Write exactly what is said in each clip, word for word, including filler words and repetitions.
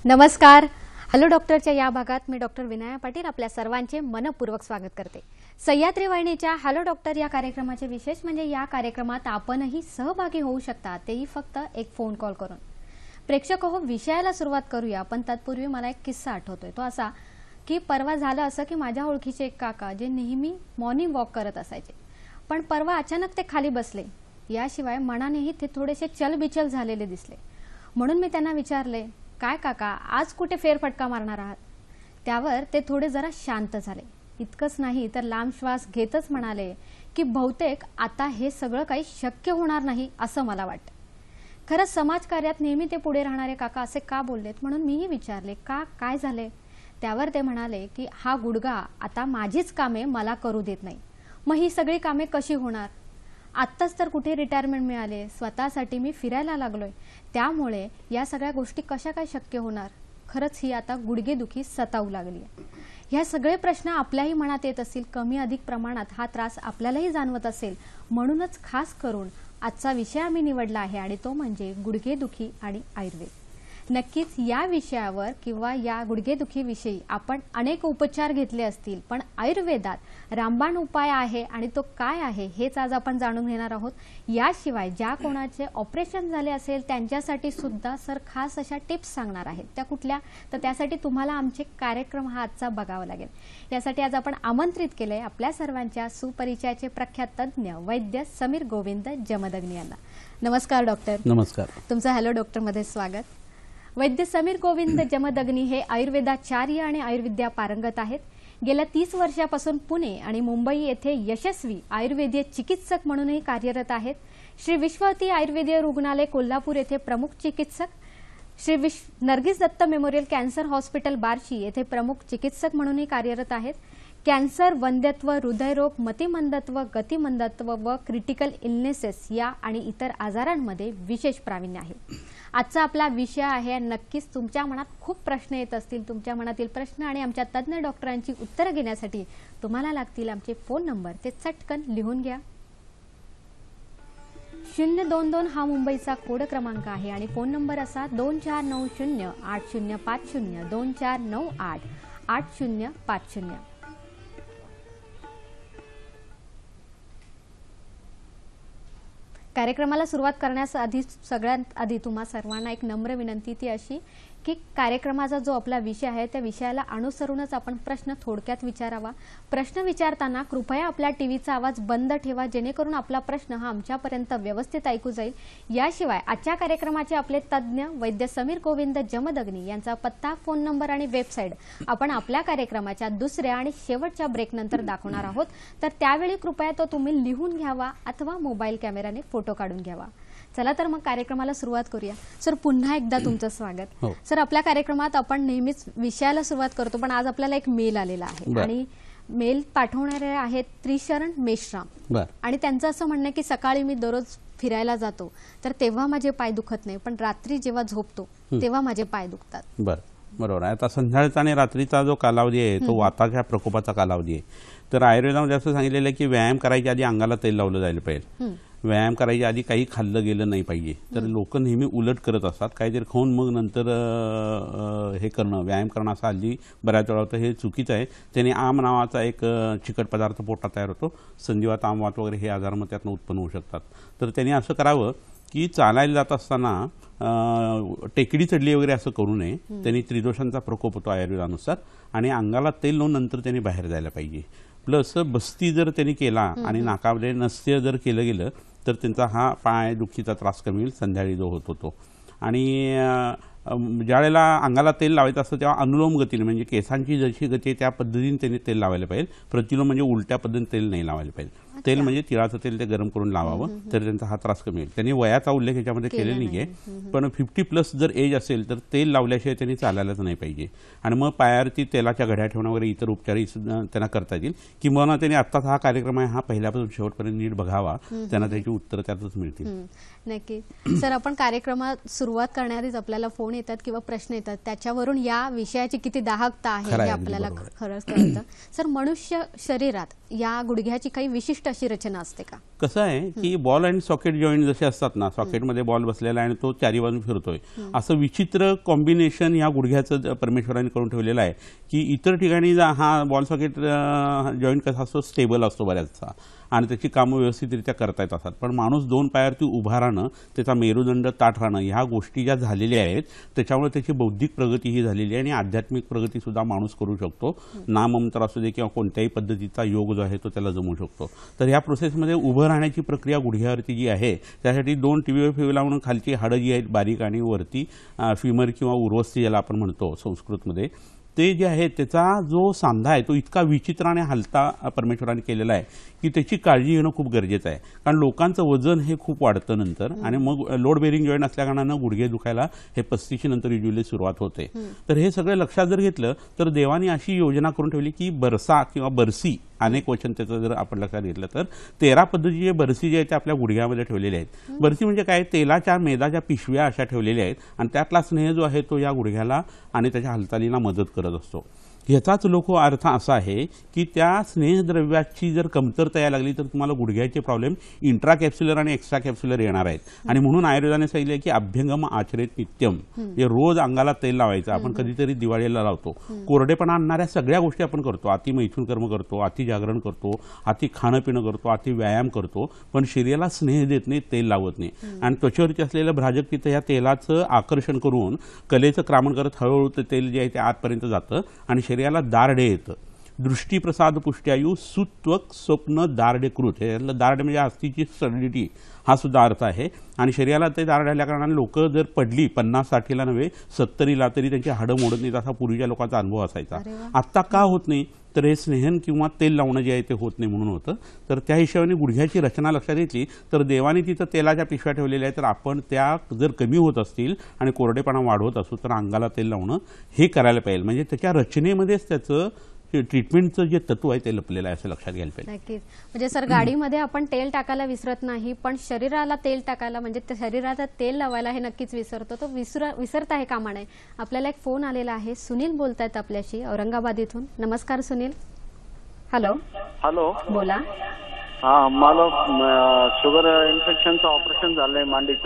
नमस्कार. हॅलो डॉक्टरच्या या भागात मी डॉक्टर विनया पाटील आपल्या सर्वांचे मनपूर्वक स्वागत करते. सह्याद्री वाहिनीच्या हॅलो डॉक्टर या कार्यक्रमाचे विशेष म्हणजे या कार्यक्रमात आपणही सहभागी होऊ शकता, तेही फक्त एक फोन कॉल करून. प्रेक्षक हो, विषयाला सुरुवात करूया, पण तत्पूर्वी मला एक किस्सा आठवतोय. तो असा की परवा झालं असं की माझ्या ओळखीचे एक काका जे नेहमी मॉर्निंग वॉक करत असायचे, पण परवा अचानक ते खाली बसले. याशिवाय मनानेही ते थोडेसे चलबिचल झालेले दिसले. म्हणून मी त्यांना विचारले, काय काका, आज कुठे फेरफटका मारणार आहात? त्यावर ते थोडे जरा शांत झाले. इतकंच नाही तर लांब श्वास घेतच म्हणाले की बहुतेक आता हे सगळं काही शक्य होणार नाही असं मला वाटतं. खरंच समाजकार्यात नेहमी ते पुढे राहणारे काका असे का बोललेत म्हणून मीही विचारले, का काय झाले? त्यावर ते म्हणाले की हा गुडघा आता माझीच कामे मला करू देत नाही, मग ही सगळी कामे कशी होणार? आत्ताच तर कुठे रिटायरमेंट मिळाले, स्वतःसाठी मी फिरायला लागलोय, त्यामुळे या सगळ्या गोष्टी कशा काय शक्य होणार? खरंच ही आता गुडघेदुखी सतावू लागली आहे. ह्या सगळे प्रश्न आपल्याही मनात येत असतील, कमी अधिक प्रमाणात हा त्रास आपल्यालाही जाणवत असेल. म्हणूनच खास करून आजचा विषय आम्ही निवडला आहे आणि तो म्हणजे गुडघेदुखी आणि आयुर्वेद. नक्कीच या विषयावर किंवा या गुडघेदुखीविषयी आपण अनेक उपचार घेतले असतील, पण आयुर्वेदात रामबाण उपाय आहे आणि तो काय आहे हेच आज आपण जाणून घेणार आहोत. याशिवाय ज्या कोणाचे ऑपरेशन झाले असेल त्यांच्यासाठी सुद्धा सर खास अशा टिप्स सांगणार आहेत. त्या कुठल्या? तर त्यासाठी तुम्हाला आमचे कार्यक्रम हा आजचा बघावा लागेल. यासाठी आज आपण आमंत्रित केले आपल्या सर्वांच्या सुपरिचयाचे प्रख्यात तज्ज्ञ वैद्य समीर गोविंद जमदग्नी यांना. नमस्कार डॉक्टर. नमस्कार. तुमचं हॅलो डॉक्टर मध्ये स्वागत. वैद्य समीर गोविंद जमदग्नी हे आयुर्वेदाचार्य आणि आयुर्विद्या पारंगत आहेत. गेल्या तीस वर्षापासून पुणे आणि मुंबई येथे यशस्वी आयुर्वेदीय चिकित्सक म्हणूनही कार्यरत आहेत. श्री विश्ववती आयुर्वेदीय रुग्णालय कोल्हापूर येथे प्रमुख चिकित्सक, Shri Vishwa Nargis Dutt memorial cancer hospital Barshi येथे प्रमुख चिकित्सक म्हणूनही कार्यरत आहेत. कॅन्सर, वंध्यत्व, हृदयरोग, मतिमंदत्व, गतिमंदत्व व क्रिटिकल इलनेसेस या आणि इतर आजारांमध्ये विशेष प्रावीण्य आहे. आजचा आपला विषय आहे. नक्कीच तुमच्या मनात खूप प्रश्न येत असतील. तुमच्या मनातील प्रश्न आणि आमच्या तज्ज्ञ डॉक्टरांची उत्तरं घेण्यासाठी तुम्हाला लागतील आमचे फोन नंबर, ते चटकन लिहून घ्या. शून्य दोन दोन हा मुंबईचा कोड क्रमांक आहे आणि फोन नंबर असा दोन चार नऊ शून्य आठ शून्य पाच शून्य दोन चार नऊ आठ आठ शून्य पाच शून्य. कार्यक्रमाला सुरुवात करण्यास आधी सगळ्यात आधी तुम्हा सर्वांना एक नम्र विनंती, ती अशी की कार्यक्रमाचा जो आपला विषय आहे त्या विषयाला अनुसरूनच आपण प्रश्न थोडक्यात विचारावा. प्रश्न विचारताना कृपया आपल्या टीव्हीचा आवाज बंद ठेवा, जेणेकरून आपला प्रश्न हा आमच्यापर्यंत व्यवस्थित ऐकू जाईल. याशिवाय आजच्या कार्यक्रमाचे आपले तज्ज्ञ वैद्य समीर गोविंद जमदग्नी यांचा पत्ता, फोन नंबर आणि वेबसाईट आपण आपल्या कार्यक्रमाच्या दुसऱ्या आणि शेवटच्या ब्रेकनंतर दाखवणार आहोत. तर त्यावेळी कृपया तो तुम्ही लिहून घ्यावा अथवा मोबाईल कॅमेराने फोटो काढून घ्यावा. चला तर मग कार्यक्रमाला सुरुवात करूया. सर, पुन्हा एकदा तुमचं स्वागत. हो. सर, आपल्या कार्यक्रमात आपण नेहमीच विषयाला सुरुवात करतो, पण आज आपल्याला एक मेल आलेला आहे आणि मेल पाठवणारे आहेत त्रिशरण मेश्राम आणि त्यांचं असं म्हणणं की सकाळी मी दररोज फिरायला जातो तर तेव्हा माझे पाय दुखत नाही, पण रात्री जेव्हा झोपतो तेव्हा माझे पाय दुखतात. बर बरोबर आहे. आता संध्याकाळचा आणि रात्रीचा जो कालावधी आहे तो वाताच्या प्रकोपाचा कालावधी आहे. तर आयुर्वेदामध्ये असं सांगितलेलं आहे की व्यायाम करायच्या आधी अंगाला तेल लावलं जायला पाहिजे. व्यायाम करायच्या आधी काही खाल्लं गेलं नाही पाहिजे. तर लोक नेहमी उलट करत असतात, काहीतरी खाऊन मग नंतर हे करणं, व्यायाम करणं असं हल्ली बऱ्याच वेळा होतं. हे चुकीचं आहे. त्याने आम नावाचा एक चिकट पदार्थ पोटात तयार होतो. संधिवात, आमवात वगैरे हे आजार मग त्यातनं उत्पन्न होऊ शकतात. तर त्यांनी असं करावं की चालायला जात असताना टेकडी चढली वगैरे असं करू नये. त्यांनी त्रिदोषांचा प्रकोप होतो आयुर्वेदानुसार आणि अंगाला तेल लावून नंतर त्यांनी बाहेर जायला पाहिजे. प्लस बस्ती जर त्यांनी केला आणि नाकामध्ये नस्य जर केलं गेलं तर त्यांचा हा पाय दुखीचा त्रास कमी होईल, संध्याकाळी जो होत होतो. आणि ज्यावेळेला अंगाला तेल लावायचं असतं तेव्हा अनुलोम गतीने, म्हणजे केसांची जशी गती आहे त्या पद्धतीने त्यांनी तेल लावायला पाहिजे. प्रतिलोम म्हणजे उलट्या पद्धतीने तेल नाही लावायला पाहिजे. तेल म्हणजे तिळाचं तेल ते गरम करून लावावं, तर त्यांचा हा त्रास कमी होईल. त्यांनी वयाचा उल्लेख याच्यामध्ये केलेला नाही आहे, पण फिफ्टी प्लस जर एज असेल तर तेल लावल्याशिवाय त्यांनी चालायलाच नाही पाहिजे. आणि मग पायावरती तेलाच्या घड्या ठेवणं वगैरे इतर उपचारही त्यांना करता येतील. किंवा त्यांनी आत्ताच हा कार्यक्रम आहे हा पहिल्यापासून शेवटपर्यंत नीट बघावा, त्यांना त्याची उत्तरं त्यातच मिळतील. नक्की. सर, आपण कार्यक्रमात सुरुवात करण्याआधीच आपल्याला फोन येतात किंवा प्रश्न येतात, त्याच्यावरून या विषयाची किती दाहकता आहे हे आपल्याला खरंच कळतं. सर, मनुष्य शरीरात या गुडघ्याची काही विशिष्ट उत्कृष्ट अशी रचना असते का? कसं आहे की बॉल आणि सॉकेट जॉईंट जसे असतात ना, सॉकेटमध्ये बॉल बसलेला आहे आणि तो चारी बाजून फिरतोय, असं विचित्र कॉम्बिनेशन या गुडघ्याचं परमेश्वराने करून ठेवलेलं आहे की इतर ठिकाणी हा बॉल सॉकेट जॉईंट कसा असतो, स्टेबल असतो बऱ्याचसा आणि त्याची कामं व्यवस्थितरित्या करता येत असतात. पण माणूस दोन पायावरती उभा राहणं, त्याचा मेरुदंड ताठ राहणं, ह्या गोष्टी ज्या झालेल्या आहेत त्याच्यामुळे त्याची बौद्धिक प्रगती ही झालेली आहे आणि आध्यात्मिक प्रगती सुद्धा माणूस करू शकतो. नाममंत्र असू दे किंवा कोणत्याही पद्धतीचा योग जो आहे तो त्याला जमू शकतो. तर ह्या प्रोसेसमध्ये उभं राहण्याची प्रक्रिया गुडघ्यावरती जी आहे त्यासाठी दोन टीव्हीवर फिव लावून खालची हाडं जी आहेत बारीक आणि वरती फिमर किंवा उर्वस्ती ज्याला आपण म्हणतो संस्कृतमध्ये, ते जे आहे त्याचा जो सांधा आहे तो इतका विचित्राने हलता परमेश्वराने केलेला आहे की त्याची काळजी घेणं खूप गरजेचं आहे. कारण लोकांचं वजन हे खूप वाढतं नंतर आणि मग लोड बेरिंग जॉईंट असल्याकारणानं गुडघे दुखायला हे पस्तीसशे नंतर युजली सुरुवात होते. तर हे सगळं लक्षात जर घेतलं तर देवाने अशी योजना करून ठेवली की बरसा किंवा बरसी, अनेक वचन त्याचं जर आपण लक्षात घेतलं तर तेरा पद्धतीचे बरसी जे आहेत ते आपल्या गुडघ्यामध्ये ठेवलेले आहेत. बरसी म्हणजे काय, तेलाच्या मेदाच्या पिशव्या अशा ठेवलेल्या आहेत आणि त्यातला स्नेह जो आहे तो या गुडघ्याला आणि त्याच्या हालचालीला मदत करत असतो. ह्याचाच लोक अर्थ असा आहे की त्या स्नेहद्रव्याची जर कमतरता यायला लागली तर तुम्हाला गुडघ्याचे प्रॉब्लेम इंट्रा कॅप्स्युलर आणि एक्स्ट्रा कॅप्स्युलर येणार आहेत. आणि म्हणून आयुर्वेदाने सांगितले की अभ्यंगम आचरेत नित्यम, म्हणजे रोज अंगाला तेल लावायचं. आपण कधीतरी दिवाळीला लावतो. कोरडेपणा आणणाऱ्या सगळ्या गोष्टी आपण करतो, अति मैथुन कर्म करतो, अति जागरण करतो, अति खाणं पिणं करतो, अति व्यायाम करतो, पण शरीराला स्नेह देत नाही, तेल लावत नाही. आणि त्वचेवरती असलेलं भ्राजक तिथं या तेलाचं आकर्षण करून कलेचं क्रामण करत हळूहळू ते तेल जे आहे ते आतपर्यंत जातं आणि शरीराला दारडे येतं. दृष्टीप्रसाद पुष्ट्यायू सुत्वक स्वप्न दारडे कृत, हे दारडे म्हणजे अस्थिची सडलिटी हा सुद्धा अर्थ आहे. आणि शरीराला ते दारडे आल्या कारणाने लोक जर पडली पन्नास साठीला नव्हे सत्तरीला तरी त्यांची हाडं मोडत नाहीत असा पूर्वीच्या लोकांचा अनुभव असायचा. आत्ता का होत नाही तर हे स्नेहन किंवा तेल लावणं जे आहे ते होत नाही म्हणून होतं. तर त्या हिशोबाने गुडघ्याची रचना लक्षात घेतली तर देवाने तिथं तेलाच्या पिशव्या ठेवलेल्या आहेत. तर आपण त्या जर कमी होत असतील आणि कोरडेपणा वाढवत असू तर अंगाला तेल लावणं हे करायला पाहिजे. म्हणजे त्याच्या रचनेमध्येच त्याचं ट्रीटमेंटचं जे तत्व आहे ते लपलेलं आहे असं लक्षात घ्यायला पाहिजे. नक्कीच. म्हणजे सर गाडीमध्ये आपण तेल टाकायला विसरत नाही, पण शरीराला तेल टाकायला म्हणजे शरीराला तेल लावायला हे नक्कीच विसरतो. तो विसर विसरता हे कामा नये. आपल्याला एक फोन आलेला आहे. सुनील बोलतायत आपल्याशी औरंगाबाद इथून. नमस्कार सुनील. हॅलो. हॅलो, बोला. हा, मला शुगर इन्फेक्शनचं ऑपरेशन झालंय मांडीचं.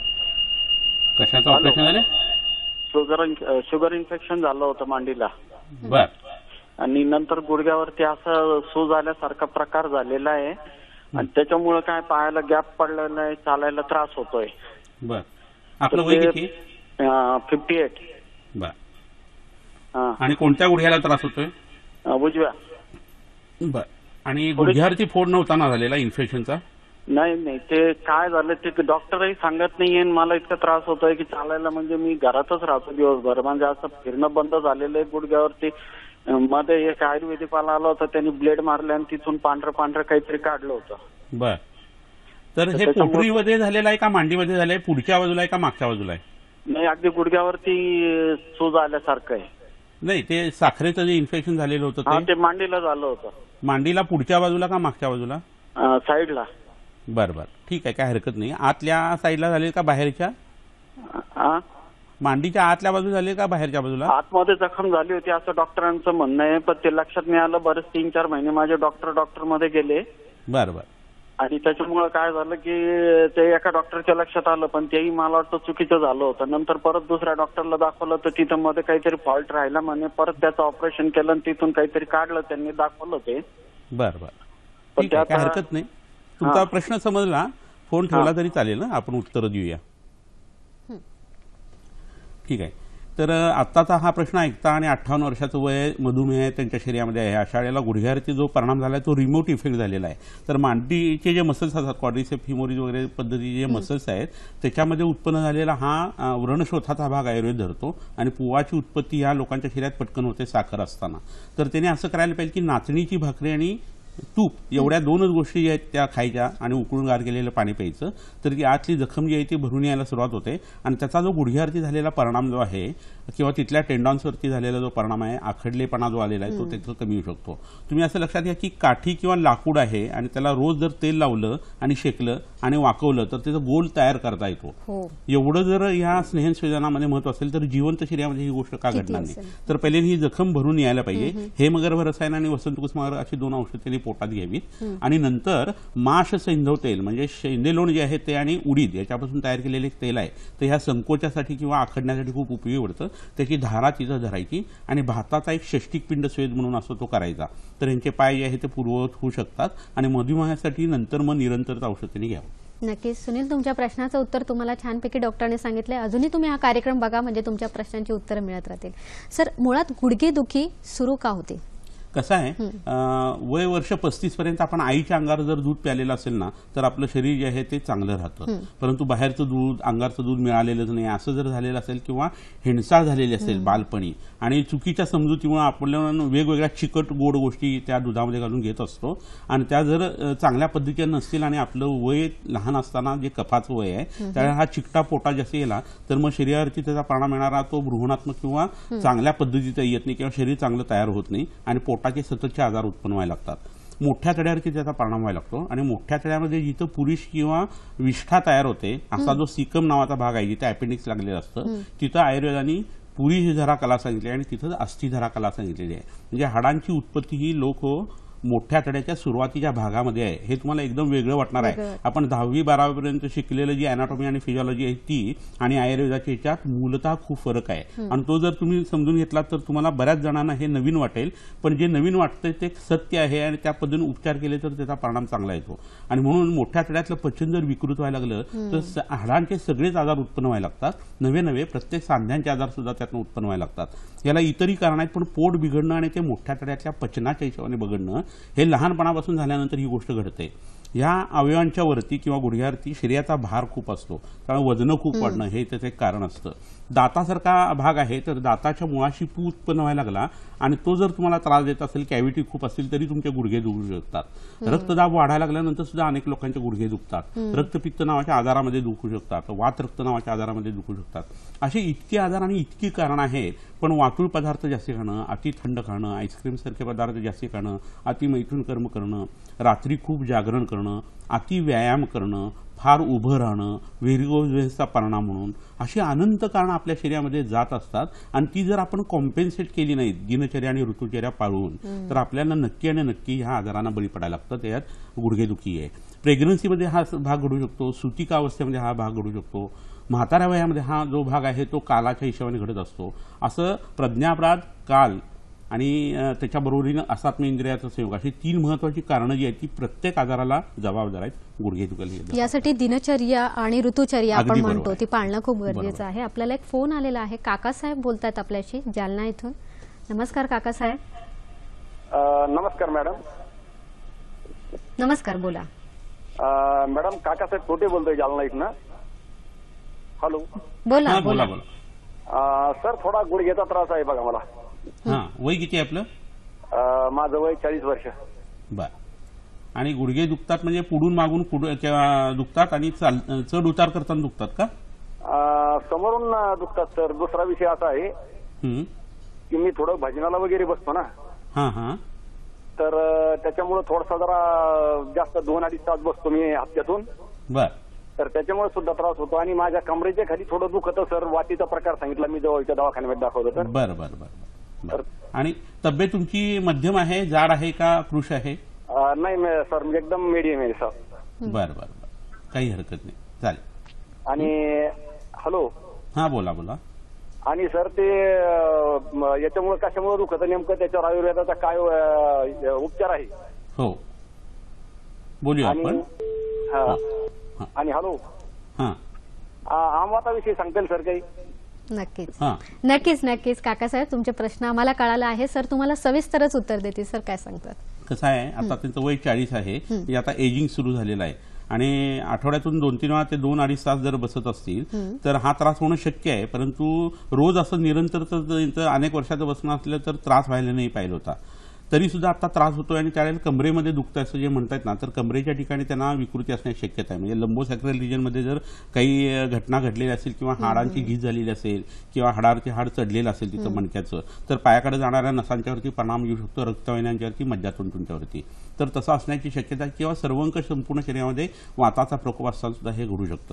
कशाचं ऑपरेशन झालं? शुगर शुगर इन्फेक्शन झालं होतं मांडीला. बर. आणि नंतर गुडघ्यावरती असं सूज आल्यासारखा प्रकार झालेला आहे आणि त्याच्यामुळे काय पायाला गॅप पडलेला आहे, चालायला त्रास होतोय. बर. आपलं वय किती? Fifty eight. बर. आणि कोणत्या गुडघ्याला त्रास होतोय? उजव्या. बर. आणि गुडघ्यावरती फोड नव्हता ना झालेला इन्फेक्शनचा? नाही नाही, ते काय झालं ते डॉक्टरही सांगत नाहीये. मला इतका त्रास होतोय की चालायला म्हणजे मी घरातच राहतो दिवसभर, म्हणजे असं फिरणं बंद झालेलं आहे गुडघ्यावरती. मध्ये एक आयुर्वेदिक वाला आला होता, त्यांनी ब्लेड मारले आणि तिथून पांढरं पांढरं काहीतरी काढलं होतं. बर. तर हे पोटरीमध्ये झालेलं आहे का मांडीमध्ये झालंय? पुढच्या बाजूला आहे का मागच्या बाजूला आहे? नाही, अगदी गुडघ्यावरती सूज आल्यासारखं आहे. नाही, ते साखरेचं जे इन्फेक्शन झालेलं होतं ते मांडीला झालं होतं. मांडीला पुढच्या बाजूला का मागच्या बाजूला? साईडला. बरं बरं, ठीक आहे, काय हरकत नाही. आतल्या साईडला झाले का बाहेरच्या? मांडीच्या आतल्या बाजू झाले का बाहेरच्या बाजूला? आतमध्ये जखम झाली होती असं डॉक्टरांचं म्हणणं आहे, पण ते लक्षात नाही आलं. बरेच तीन चार महिने माझे डॉक्टर डॉक्टर मध्ये गेले. बरं बरं. आणि त्याच्यामुळे काय झालं की ते एका डॉक्टरच्या लक्षात आलं, पण तेही मला वाटतं चुकीचं झालं होतं. नंतर परत दुसऱ्या डॉक्टरला दाखवलं तर तिथं मध्ये काहीतरी फॉल्ट राहिला म्हणे. परत त्याचं ऑपरेशन केलं आणि तिथून काहीतरी काढलं, त्यांनी दाखवलं ते. बरं बरं, ठीक आहे, काय हरकत नाही. तुमचा प्रश्न समजला. फोन ठेवला तरी चालेल ना, आपण उत्तर देऊया. ठीक आहे. तर आत्ताचा हा प्रश्न ऐकता आणि अठ्ठावन्न वर्षाचं वय, मधुमेह त्यांच्या शरीरामध्ये आहे, अशा वेळेला गुडघ्यावरती जो परिणाम झाला आहे तो रिमोट इफेक्ट झालेला आहे. तर मांडीचे जे मसल्स असतात, क्वाड्रिसेप फिमोरिस वगैरे पद्धतीचे जे मसल्स आहेत त्याच्यामध्ये उत्पन्न झालेला हा व्रणशोथाचा भाग आयुर्वेद धरतो आणि पुवाची उत्पत्ती ह्या लोकांच्या शरीरात पटकन होते साखर असताना. तर त्याने असं करायला पाहिजे की नाचणीची भाकरी आणि तूप एवढ्या दोनच गोष्टी ज्या आहेत त्या खायच्या आणि उकळून गार केलेलं पाणी प्यायचं. तर ती आतली जखम जी आहे ती भरून यायला सुरुवात होते आणि त्याचा जो गुडघ्यावरती झालेला परिणाम जो आहे किंवा तिथल्या टेंडॉन्सवरती झालेला जो परिणाम आहे, आखडलेपणा जो आलेला आहे तो त्याचं कमी होऊ शकतो. तुम्ही असं लक्षात घ्या की काठी किंवा लाकूड आहे आणि त्याला रोज जर तेल लावलं आणि शेकलं आणि वाकवलं तर त्याचं गोल तयार करता येतो. एवढं जर ह्या स्नेहसंवेदनामध्ये महत्व असेल तर जिवंत शरीरामध्ये ही गोष्ट का घडणार नाही? तर पहिले ही जखम भरून यायला पाहिजे. हेमगर्भ रसायन आणि वसंत कुसुमागर अशी दोन औषध त्यांनी पोटात घ्यावीत आणि नंतर माश सैंधव तेल म्हणजे शेंदेलोण जे आहे ते आणि उडीद याच्यापासून तयार केलेले एक तेल आहे, तर ह्या संकोचासाठी किंवा आखडण्यासाठी खूप उपयोगी पडतं. त्याची धारा तिथं धरायची आणि भाताचा एक षष्टिक पिंड स्वेद म्हणून असतो तो करायचा, तर यांचे पाय जे आहे ते पूर्ववत होऊ शकतात. आणि मधुमेहासाठी नंतर मग निरंतरता औषधांनी घ्यावं. नक्कीच सुनील, तुमच्या प्रश्नाचं उत्तर तुम्हाला छानपैकी डॉक्टरने सांगितलंय. अजूनही तुम्ही हा कार्यक्रम बघा म्हणजे तुमच्या प्रश्नांची उत्तरं मिळत राहतील. सर, मुळात गुडघेदुखी सुरू का होते? कसं आहे, वय वर्ष पस्तीस पर्यंत आपण आईच्या अंगावर जर दूध प्यालेलं असेल ना तर आपलं शरीर जे आहे ते चांगलं राहतं. परंतु बाहेरचं दूध, अंगारचं दूध मिळालेलंच नाही असं जर झालेलं असेल किंवा हिंसा झालेली असेल बालपणी आणि चुकीच्या समजुतीमुळे आपण वेगवेगळ्या चिकट गोड गोष्टी त्या दुधामध्ये घालून घेत असतो आणि त्या जर चांगल्या पद्धतीने नसतील आणि आपलं वय लहान असताना जे कफाचं वय आहे त्यावेळेला हा चिकटा पोटा जास्त गेला तर मग शरीरावरती त्याचा परिणाम येणारा तो भ्रूणात्मक किंवा चांगल्या पद्धतीचा येत नाही किंवा शरीर चांगलं तयार होत नाही आणि पोटाचे सततचे आजार उत्पन्न व्हायला लागतात. मोठ्या तड्यावरती त्याचा परिणाम व्हायला लागतो आणि मोठ्या तड्यामध्ये जिथं पुरुष किंवा विष्ठा तयार होते असा जो सिकम नावाचा भाग आहे जिथे अपेंडिक्स लागलेलं असतं तिथं आयुर्वेदाने पुरी धरा कला सांगितली आणि तिथं अस्थिधरा कला सांगितलेली आहे. म्हणजे हाडांची उत्पत्ती ही लोक मोठ्या तड्याच्या सुरुवातीच्या भागामध्ये आहे. हे तुम्हाला एकदम वेगळं वाटणार आहे. आपण दहावी बारावीपर्यंत शिकलेलं जी अॅनाटॉमी आणि फिजिओलॉजी आहे ती आणि आयुर्वेदाच्या ह्याच्यात मूलतः खूप फरक आहे आणि तो जर तुम्ही समजून घेतला तर तुम्हाला बऱ्याच जणांना हे नवीन वाटेल, पण जे नवीन वाटतंय ते सत्य आहे आणि त्या पद्धतीने उपचार केले तर त्याचा परिणाम चांगला येतो. आणि म्हणून मोठ्या तड्यातलं पचन जर विकृत व्हायला लागलं तर हाडांचे सगळेच आजार उत्पन्न व्हायला लागतात. नवे नवे प्रत्येक सांध्यांचे आजार सुद्धा त्यातून उत्पन्न व्हायला लागतात. याला इतरही कारण आहेत, पण पोट बिघडणं आणि ते मोठ्या तड्यातल्या पचनाच्या हिशोबाने बिघडणं हे लहानपणापासून झाल्यानंतर ही गोष्ट घडते. या अवयवांच्या वरती किंवा गुडघ्यावरती शरीराचा भार खूप असतो त्यामुळे वजन खूप वाढणं हे त्याचं एक कारण असतं. दातासारखा भाग आहे तर दाताच्या मुळाशी पू उत्पन्न व्हायला लागला आणि तो जर तुम्हाला त्रास देत असेल, कॅव्हिटी खूप असेल तरी तुमचे गुडघे दुखू शकतात. रक्तदाब वाढायला लागल्यानंतर सुद्धा अनेक लोकांचे गुडघे दुखतात. रक्तपित्त नावाच्या आजारामध्ये दुखू शकतात, वात रक्त नावाच्या आजारामध्ये दुखू शकतात. असे इतके आजार आणि इतकी कारण आहेत. पण वातुळ पदार्थ जास्त खाणं, अति थंड खाणं, आईस्क्रीम सारखे पदार्थ जास्त खाणं, अति मैथून कर्म करणं, रात्री खूप जागरण करणं, अति व्यायाम करणं, फार उभं राहणं, व्हेरिकोज परिणाम म्हणून अशी अनंत कारणं आपल्या शरीरामध्ये जात असतात आणि ती जर आपण कॉम्पेन्सेट केली नाही दिनचर्या आणि ऋतुचर्या पाळून तर आपल्याला नक्की आणि नक्की ह्या आजारांना बळी पडायला लागतं. त्यात गुडघेदुखी आहे. प्रेग्नन्सीमध्ये हा भाग घडू शकतो, सुतिका अवस्थेमध्ये हा भाग घडू शकतो, म्हाताऱ्या वयामध्ये हा जो भाग आहे तो कालाच्या हिशोबाने घडत असतो. असं प्रज्ञापराध, काल आणि त्याच्याबरोबरीनं असात्म इंद्रियाचा संयोग अशी तीन महत्वाची कारणं जी आहेत ती प्रत्येक आजाराला जबाबदार आहेत. गुडघेदुखी यासाठी दिनचर्या आणि ऋतुचर्या आपण म्हणतो ती पाळणं खूप गरजेचं आहे. आपल्याला एक फोन आलेला आहे. काकासाहेब बोलतात आपल्याशी जालना इथून. नमस्कार काकासाहेब. नमस्कार मॅडम. नमस्कार, बोला मॅडम. काकासाहेब छोटे बोलतोय जालना इथनं. हॅलो. बोला बोला बोला. सर थोडा गुडघ्याचा त्रास आहे बघा मला. हा, वय किती आहे आपलं? माझं वय चाळीस वर्ष. बर. आणि गुडघे दुखतात म्हणजे पुढून मागून दुखतात आणि चढ उतार करताना दुखतात का? समोरून दुखतात सर. दुसरा विषय असा आहे की मी थोडं भजनाला वगैरे बसतो ना. हा हा. तर त्याच्यामुळे थोडासा जरा जास्त दोन अडीच तास बसतो मी हप्त्यातून. बर. तर त्याच्यामुळे सुद्धा त्रास होतो आणि माझ्या कमरेच्या खाली थोडं दुखतं सर. वाटीचा प्रकार सांगितला मी जवळच्या दवाखान्यात दाखवलं तर. बरं बरं बरं. आणि तब्येत तुमची मध्यम आहे, जाड आहे का कृश आहे? नाही सर, म्हणजे एकदम मीडियम आहे सर. बरं बरं बरं, काही हरकत नाही, चालेल. आणि हॅलो. हा बोला बोला. आणि सर ते याच्यामुळे कशामुळे दुखतं नेमकं त्याच्यावर आयुर्वेदाचा काय उपचार आहे? हो बोलूया आपण. आणि हॅलो. हा आम्हाताविषयी सांगतील सर काही? नक्कीच नक्कीच नक्कीच काकासाहेब, तुमचे प्रश्न आम्हाला कळाला आहे. सर तुम्हाला सविस्तरच उत्तर देतील. सर काय सांगतात? कसं आहे, आता त्यांचं वय चाळीस आहे, आता एजिंग सुरू झालेलं आहे आणि आठवड्यातून दोन तीन वेळा ते दोन अडीच तास जर बसत असतील तर हा त्रास होणं शक्य आहे. परंतु रोज असं निरंतर अनेक वर्षाचं बसणं असलं तर त्रास व्हायला नाही पाहिजे होता. तरी सुद्धा आता त्रास होतोय आणि त्यावेळेला कमरेमध्ये दुखतं असं जे म्हणतात ना, तर कमरेच्या ठिकाणी त्यांना विकृती असण्याची शक्यता आहे. म्हणजे लंबोसॅक्रल रिजनमध्ये जर काही घटना घडलेली असेल किंवा हाडांची घीज झालेली असेल किंवा हाडावरती हाड चढलेलं असेल तिथं मणक्याचं, तर पायाकडे जाणाऱ्या नसांच्यावरती परिणाम येऊ शकतो, रक्तवाहिन्यांच्यावरती, मज्जातंतूंच्यावरती. तर तसं असण्याची शक्यता किंवा सर्वंकष संपूर्ण शरीरामध्ये वाताचा प्रकोप असताना सुद्धा हे घडू शकतं.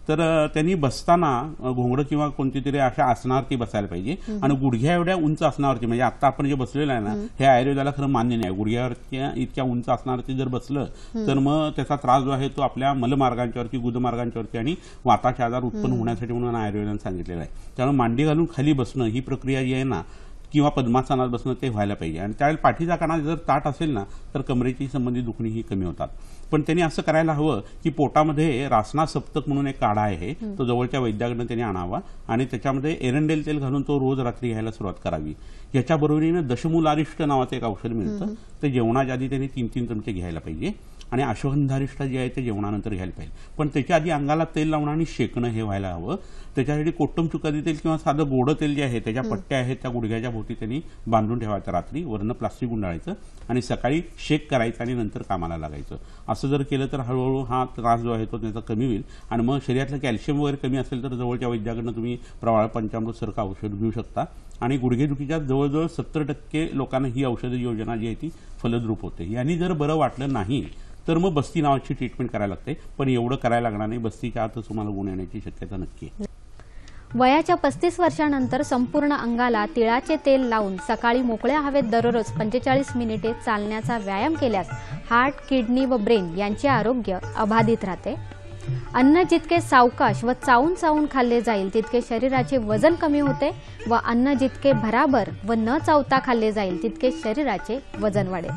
तर अ, त्यांनी बसताना अ, घोंगडं किंवा कोणती तरी अशा आसनावरती बसायला पाहिजे आणि गुडघ्या एवढ्या उंच आसनावरती, म्हणजे आता आपण जे बसलेलं आहे ना, हे आयुर्वेदाला खरं मान्य नाही. गुडघ्यावरती इतक्या उंच आसनावरती जर बसलं तर मग त्याचा त्रास जो आहे तो आपल्या मलमार्गांच्यावरती, गुदमार्गांच्यावरती आणि वाताचे आजार उत्पन्न होण्यासाठी म्हणून आयुर्वेदाने सांगितलेलं आहे. त्यामुळे मांडी घालून खाली बसणं ही प्रक्रिया जी आहे ना, किंवा पद्मासनात बसणं ते व्हायला पाहिजे. आणि त्यावेळेला पाठीचा कणा जर ताट असेल ना तर कमरेची संबंधित दुखणी ही कमी होतात. पण त्यांनी असं करायला हवं की पोटामध्ये रासना सप्तक म्हणून एक काढा आहे, तो जवळच्या वैद्याकडनं त्यांनी आणावा आणि त्याच्यामध्ये एरंडेल तेल घालून तो रोज रात्री घ्यायला सुरुवात करावी. याच्या बरोबरीने दशमूलारिष्ट नावाचं एक औषध मिळतं, ते जेवणाच्या आधी त्यांनी तीन तीन चमचे घ्यायला पाहिजे आणि अश्वगंधारिष्ट जे आहे ते जेवणानंतर घ्यायला पाहिजे. पण त्याच्या आधी अंगाला तेल लावणं आणि शेकणं हे व्हायला हवं. त्याच्यासाठी कोट्टम चुकादी तेल किंवा साधं गोडं तेल जे आहे त्याच्या पट्ट्या आहेत त्या गुडघ्याच्या भोवती त्यांनी बांधून ठेवायचं रात्री, वरनं प्लास्टिक गुंडाळायचं आणि सकाळी शेक करायचं आणि नंतर कामाला लागायचं. असं जर केलं तर हळूहळू हा त्रास जो आहे तो त्याचा कमी होईल. आणि मग शरीरातलं कॅल्शियम वगैरे कमी असेल तर जवळच्या वैद्याकडनं तुम्ही प्रवाळ पंचामृत सारखं औषध घेऊ शकता. आणि गुडघेदुखीच्या जवळजवळ सत्तर टक्के लोकांना ही औषध योजना जी आहे ती फलद्रूप होते. यांनी जर बरं वाटलं नाही तर मग बस्ती नावाची ट्रीटमेंट करायला लागते, पण एवढं करायला लागणार नाही. बस्तीच्या आतच तुम्हाला गुण येण्याची शक्यता नक्की आहे. वयाच्या पस्तीस वर्षानंतर संपूर्ण अंगाला तिळाचे तेल लावून सकाळी मोकळ्या हवेत दररोज पंचेचाळीस मिनिटे चालण्याचा व्यायाम केल्यास हार्ट, किडनी व ब्रेन यांचे आरोग्य अबाधित राहते. अन्न जितके सावकाश व चावून चावून खाल्ले जाईल तितके शरीराचे वजन कमी होते व अन्न जितके भराभर व न चावता खाल्ले जाईल तितके शरीराचे वजन वाढेल.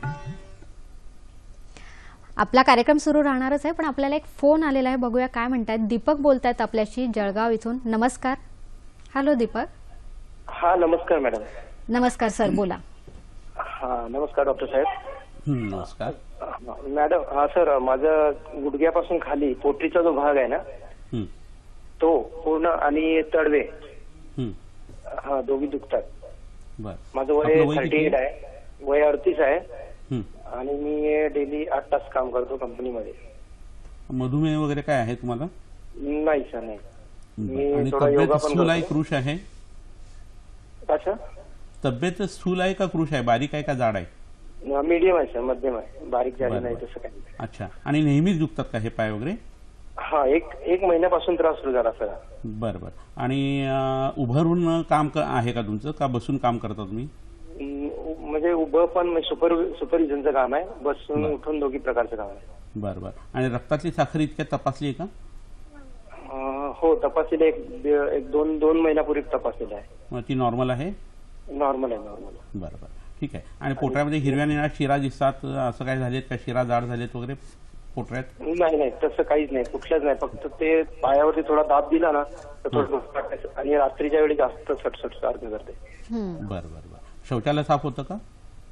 आपला कार्यक्रम सुरू राहणारच आहे, पण आपल्याला एक फोन आलेला आहे, बघूया काय म्हणतात. दीपक बोलतायत आपल्याशी जळगाव इथून. नमस्कार. हॅलो दीपक. हा नमस्कार मॅडम. नमस्कार सर, बोला. हा नमस्कार डॉक्टर साहेब. नमस्कार मॅडम. हा सर, माझं गुडघ्यापासून खाली पोटरीचा जो भाग आहे ना तो पूर्ण आणि तडवे हा दोघी दुखतात. माझं वय थर्टी एट आहे, वय अडतीस आहे आणि मी डेली आठ तास काम करतो कंपनीमध्ये. मधुमेह वगैरे काय आहे तुम्हाला? नाही सर, नाही. मी थोडा योगा पण स्थूल आहे, कृश आहे? अच्छा, तब्येत स्थूल आहे का कृश आहे? बारीक आहे का जाड आहे? मीडियम आहे सर, मध्यम आहे, बारीक झाली नाही तसं काही. अच्छा. आणि नेहमीच दुखतात का हे पाय वगैरे? हा, एक एक महिन्यापासून त्रास सुरू झाला सर. बरं बरं. आणि उभं राहून काम आहे का तुमचं, का बसून काम करता तुम्ही? म्हणजे उभं पण सुपर सुपरविजनचं काम आहे, बसून उठून दोघी प्रकारचं काम आहे. बरं बरं. आणि रक्तातली साखर इतक्या तपासली आहे का? हो, तपासलेली. एक एक दोन दोन महिन्यापूर्वी तपासलेली आहे. ती नॉर्मल आहे? नॉर्मल आहे, नॉर्मल. बरं बरं, ठीक आहे. आणि पोटऱ्यामध्ये हिरव्या निळ्या शिरा दिसतात, असं काय झालेत का? शिरा जाड झालेत वगैरे पोटऱ्यात? नाही नाही, तसं काहीच नाही, कुठल्याच नाही. फक्त ते पायावरती थोडा दाब दिला ना तर थोडं, आणि रात्रीच्या वेळी जास्त सटसट सारखं करते. बरं बरं बरं. शौचालय साफ होतं का?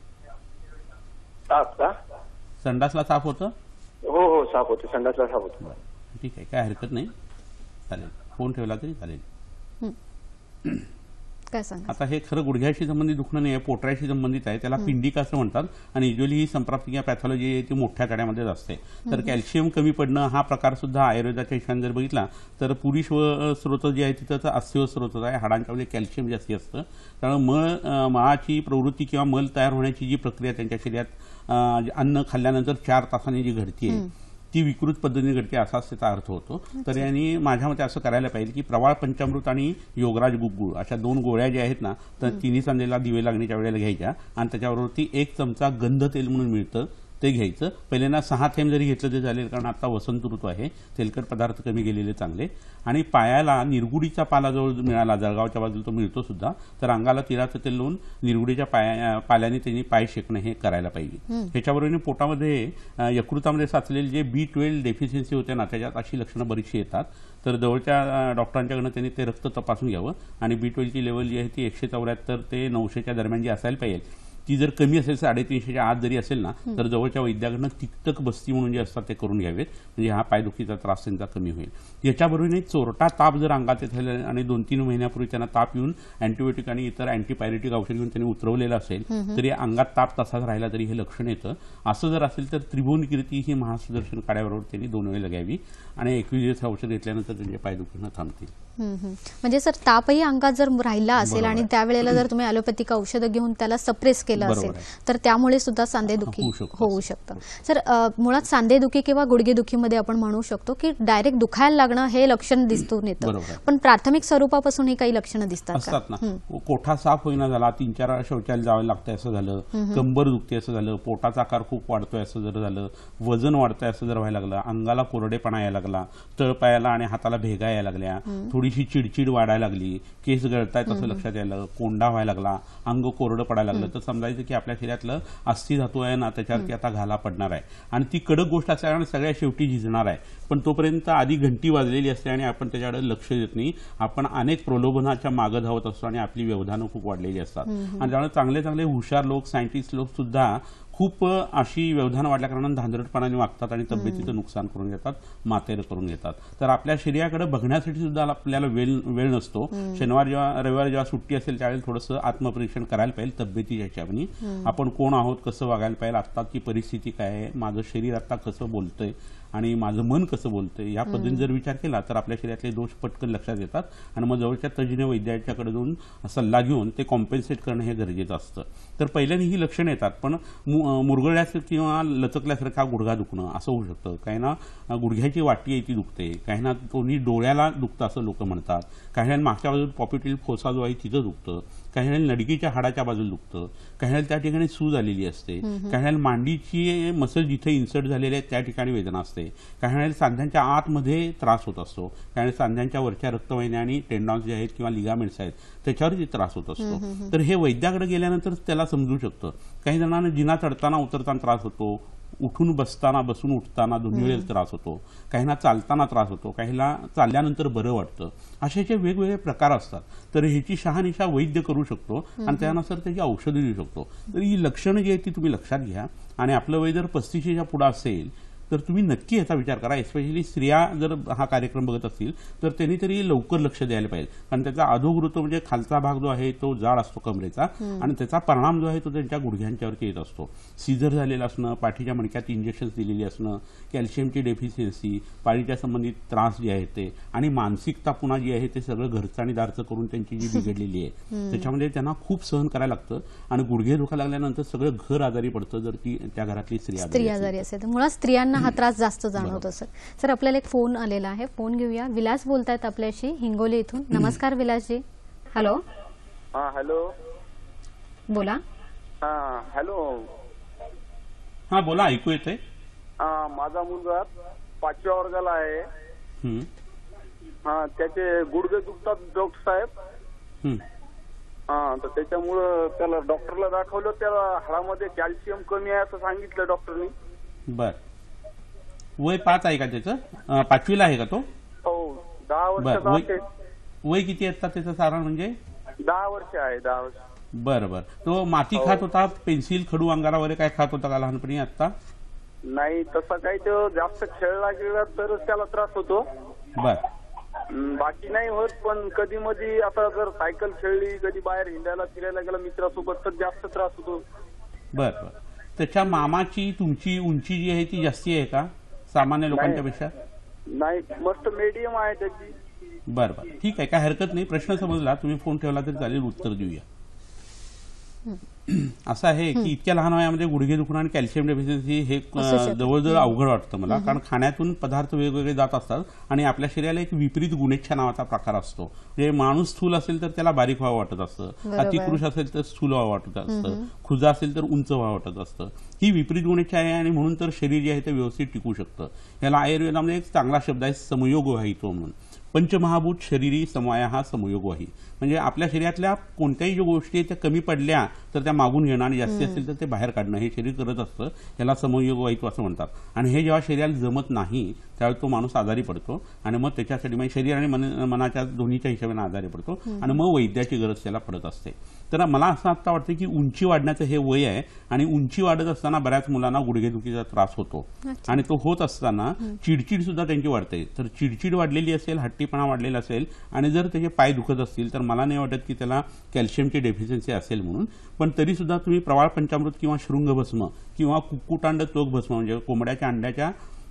साफ का? संडासला साफ होतं? हो हो, साफ होतं, संडासला साफ होतं. ठीक आहे, काय हरकत नाही, चालेल. फोन ठेवला तरी चालेल. काय सांग? आता हे खरं गुडघ्याशी संबंधित दुखणं नाही आहे, पोटऱ्याशी संबंधित आहे. त्याला पिंडिका असं म्हणतात आणि युजली ही संप्राप्ती किंवा पॅथॉलॉजी आहे ती मोठ्या कड्यामध्येच असते. तर कॅल्शियम कमी पडणं हा प्रकार सुद्धा आयुर्वेदाच्या हिशोबाने जर बघितला तर पुरुष स्रोत जे आहे तिथं अस्थिव स्रोत आहे, हाडांच्यामध्ये कॅल्शियम जास्ती असतं. त्यामुळे मळ मळाची प्रवृत्ती किंवा मल तयार होण्याची जी प्रक्रिया त्यांच्या शरीरात अन्न खाल्ल्यानंतर चार तासांनी जी घडते ती विकृत पद्धतीने घडते, असाच त्याचा अर्थ होतो. तर यांनी माझ्या मते असं करायला पाहिजे की प्रवाळ पंचामृत आणि योगराज गुग्गुळ अशा दोन गोळ्या ज्या आहेत ना, तर तिन्ही सांजेला दिवे लागण्याच्या वेळेला घ्यायच्या आणि त्याच्यावरती एक चमचा गंध तेल म्हणून मिळतं ते घ्यायचं. पहिल्यांदा सहा थेंब जरी घेतलं तरी चालेल, कारण आता वसंत ऋतू आहे, तेलकट पदार्थ कमी गेलेले चांगले. आणि पायाला निरगुडीचा पाला जवळ मिळाला, जळगावच्या बाजूला तो मिळतो सुद्धा, तर अंगाला तिळाचं तेल लावून निरगुडीच्या पाया पाल्याने त्यांनी पाय शेकणं हे करायला पाहिजे. ह्याच्याबरोबर पोटामध्ये यकृतामध्ये साचलेले जे बी ट्वेल्व डेफिशियन्सी होते ना, त्याच्यात अशी लक्षणं बरीचशी येतात. तर जवळच्या डॉक्टरांच्याकडनं त्यांनी ते रक्त तपासून घ्यावं आणि बी ट्वेल्वची लेवल जी आहे ती एकशे चौऱ्याहत्तर ते नऊशेच्या दरम्यान जी असायला पाहिजे, ती जर कमी असेल, साडेतीनशेच्या आत जरी असेल ना, तर जवळच्या वैद्याकडनं तिक्तक बस्ती म्हणून जे असतात ते करून घ्यावेत, म्हणजे हा पायदुखीचा त्रास त्यांचा कमी होईल. याच्याबरोबर चोरटा ताप जर अंगात येत आणि दोन तीन महिन्यापूर्वी त्यांना ताप येऊन अँटीबायोटिक आणि इतर अँटीपायरेटिक औषध घेऊन त्यांनी उतरवलेलं असेल तरी अंगात ताप तसाच राहिला तरी हे लक्षण येतं. असं जर असेल तर त्रिभुवन कीर्ती ही महासुदर्शन काड्याबरोबर त्यांनी दोन वेळेला घ्यावी आणि एकवीस दिवस औषध घेतल्यानंतर त्यांच्या पायदुखीनं थांबतील. म्हणजे सर तापही अंगात जर राहिला असेल आणि त्यावेळेला जर तुम्ही ॲलोपॅथिक औषधं घेऊन त्याला सप्रेस केलं असेल तर त्यामुळे सुद्धा सांधेदुखी होऊ शकतं. सर मुळात सांधेदुखी किंवा गुडघेदुखीमध्ये आपण म्हणू शकतो की डायरेक्ट दुखायला लागणं हे लक्षण दिसून येतं, पण प्राथमिक स्वरूपापासून ही काही लक्षणं दिसतात ना. कोठा साफ होईना झाला, तीन चार वेळा शौचालय जावं लागतंय असं झालं, कंबर दुखते असं झालं, पोटाचा आकार खूप वाढतोय असं जर झालं, वजन वाढतंय असं जर व्हायला लागलं, अंगाला कोरडेपणा यायला लागला, तळपायाला आणि हाताला भेगा यायला लागल्या, थोडीशी चिडचिड वाढायला लागली, केस गळतायत असं लक्षात यायला, कोंडा व्हायला लागला, अंग कोरडं पडायला लागलं, तर समजायचं की आपल्या शरीरातलं अस्थि धातू आहे ना त्याच्यावरती आता घाला पडणार आहे आणि ती कडक गोष्ट असल्याने सगळ्या शेवटी झिजणार आहे. पण तोपर्यंत आधी घंटी वाजलेली असते आणि आपण त्याच्याकडे लक्ष देत नाही. आपण अनेक प्रलोभनाच्या मागे धावत असतो आणि आपली व्यवधानं खूप वाढलेली असतात आणि त्यामुळे चांगले चांगले हुशार लोक, सायंटिस्ट लोक सुद्धा खूप अशी व्यवधान वाढल्या कारणाने धांदरटपणाने वागतात आणि तब्येतीचं नुकसान करून घेतात, मातेर करून घेतात. तर आपल्या शरीराकडे बघण्यासाठी सुद्धा आपल्याला वेळ वेळ नसतो. शनिवार जेव्हा रविवार जेव्हा सुट्टी असेल त्यावेळेस थोडंसं आत्मपरीक्षण करायला पाहिजे तब्येतीच्या हिशोबाने. आपण कोण आहोत, कसं वागायला पाहिजे, आत्ताची परिस्थिती काय आहे, माझं शरीर आता कसं बोलतंय आणि माझं मन कसं बोलतंय, या पद्धतीने जर विचार केला तर आपल्या शरीरातले दोष पटकन लक्षात येतात आणि मग जवळच्या तज्ज्ञ वैद्याच्याकडे जाऊन सल्ला घेऊन ते कॉम्पेन्सेट करणं हे गरजेचं असतं. तर पहिल्याने ही लक्षणं येतात, पण मुरगळल्यास किंवा लचकल्यासारखा गुडघा दुखणं असं होऊ शकतं. काही ना गुडघ्याची वाटी आहे ती दुखते, काही ना कोणी डोळ्याला दुखतं असं लोक म्हणतात, काही ना मागच्या बाजूला पॉपिटील फोसा जो आहे तिथं दुखतं, काही वेळेला नडगीच्या हाडाच्या बाजूला दुखतं, काही वेळेला त्या ठिकाणी सूज आलेली असते, काही वेळेला मांडीची मसल जिथे इन्सर्ट झालेले आहेत त्या ठिकाणी वेदना असते, काही वेळेला सांध्यांच्या आतमध्ये त्रास होत असतो, काही वेळेला सांध्यांच्या वरच्या रक्तवाहिन्या आणि टेंडॉन्स जे आहेत किंवा लिगामेंट्स आहेत त्याच्यावरती त्रास होत असतो. तर हे वैद्याकडे गेल्यानंतर त्याला समजू शकतं. काही जणांना जिना चढताना उतरताना त्रास होतो, उठून बसताना बसून उठताना दोन्ही वेळेला त्रास होतो, काहींना चालताना त्रास होतो, काहीला चालल्यानंतर बरं वाटतं, अशाचे वेगवेगळे प्रकार असतात. तर ह्याची शहानिशा वैद्य करू शकतो आणि त्यानुसार त्याची औषधं देऊ शकतो. तर ही लक्षणं जी आहेत ती तुम्ही लक्षात घ्या आणि आपलं वय जर पस्तीसच्या पुढं असेल तर तुम्ही नक्की याचा विचार करा. एस्पेशली स्त्रिया जर हा कार्यक्रम बघत असतील तर त्यांनी तरी लवकर लक्ष द्यायला पाहिजे, कारण त्याचा अधोवृत्त म्हणजे खालचा भाग जो आहे तो जाड असतो कमरेचा आणि त्याचा परिणाम जो आहे तो त्यांच्या गुडघ्यांच्यावरती येत असतो. सीझर झालेलं असणं, पाठीच्या मणक्यात इंजेक्शन दिलेली असणं, कॅल्शियमची डेफिशियन्सी, पाळीच्या संबंधित त्रास जे आहेत ते आणि मानसिकता पुन्हा जी आहे ते सगळं घरचं आणि दारचं करून त्यांची जी बिघडलेली आहे त्याच्यामध्ये त्यांना खूप सहन करायला लागतं आणि गुडघे दुखा लागल्यानंतर सगळं घर आजारी पडतं जर ती त्या घरातली स्त्री आजारी असेल. मुळात स्त्रियांना हा त्रास जास्त जाणवतो. सर सर आपल्याला एक फोन आलेला आहे, फोन घेऊया. विलास बोलतायत आपल्याशी हिंगोली इथून. नमस्कार विलासजी. हॅलो. हा हॅलो. बोला. हा हॅलो. हा बोला, ऐकू येतंय. माझा मुलगा पाचव्या वर्गाला आहे. हा त्याचे गुडघे दुखतात डॉक्टर साहेब. हा तर त्याच्यामुळं त्याला डॉक्टरला दाखवलं, त्याला हाडामध्ये कॅल्शियम कमी आहे असं सांगितलं डॉक्टरनी. बर. वय पाच आहे का त्याचं? पाचवीला आहे का तो? हो, दहा वर्ष. वय किती असतात त्याचं साधारण? म्हणजे दहा वर्ष आहे. दहा वर्ष. बरं बरं. तो माती खात होता, पेन्सिल, खडू, अंगारा वगैरे काय खात होता का लहानपणी? आता नाही, तसं काही तो जास्त खेळला गेला तरच त्याला त्रास होतो. बर. बाकी नाही होत, पण कधी मधी आता जर सायकल खेळली, कधी बाहेर हिंडायला फिरायला गेला मित्रासोबत तर जास्त त्रास होतो. बर बर. त्याच्या मामाची तुमची उंची जी आहे ती जास्ती आहे का सामान्य लोकांच्या पेक्षा? नाही, मस्त मीडियम आहे त्याची. बर बर, ठीक आहे, काय हरकत नाही. प्रश्न समजला, तुम्ही फोन ठेवला तरी चालेल, उत्तर देऊया. असं आहे की इतक्या लहान वयामध्ये गुडघे दुखणं आणि कॅल्शियम डेफिशियन्सी हे जवळजवळ अवघड वाटतं मला, कारण खाण्यातून पदार्थ वेगवेगळे जात असतात आणि आपल्या शरीराला एक विपरीत गुणेच्छा नावाचा प्रकार असतो. म्हणजे माणूस स्थूल असेल तर त्याला बारीक व्हावं वाटत असतं, अतिकृष असेल तर स्थूल व्हावं वाटत असतं, खुजा असेल तर उंच व्हावं वाटत असतं. ही विपरीत गुणेच्छा आहे आणि म्हणून तर शरीर जे आहे ते व्यवस्थित टिकू शकतं. याला आयुर्वेदामध्ये एक चांगला शब्द आहे समयोग वाहितो म्हणून. पंचमहाभूत शरीरी समवाया हा समयोग वाही, म्हणजे आपल्या शरीरातल्या कोणत्याही ज्या गोष्टी त्या कमी पडल्या तर त्या मागून घेणं आणि जास्ती असतील तर ते बाहेर काढणं हे शरीर करत असतं. याला समयोग वाहितो असं म्हणतात. आणि हे जेव्हा शरीराला जमत नाही त्यावेळी तो माणूस आजारी पडतो आणि मग त्याच्यासाठी म्हणजे शरीर आणि मन मनाच्या दोन्हीच्या हिशोबाने आजारी पडतो आणि मग वैद्याची गरज त्याला पडत असते. तर मला असं आता वाटतं की उंची वाढण्याचं हे वय आहे आणि उंची वाढत असताना बऱ्याच मुलांना गुडघेदुखीचा त्रास होतो आणि तो होत असताना चिडचिड सुद्धा त्यांची वाढते. तर चिडचिड वाढलेली असेल, हट्टीपणा वाढलेला असेल आणि जर त्याचे पाय दुखत असतील तर मला नाही वाटत की त्याला कॅल्शियमची डेफिशियन्सी असेल म्हणून. पण तरी सुद्धा तुम्ही प्रवाळ पंचामृत किंवा शृंग भस्म किंवा कुक्कुटांड चोख भस्म म्हणजे कोंबड्याच्या अंड्याच्या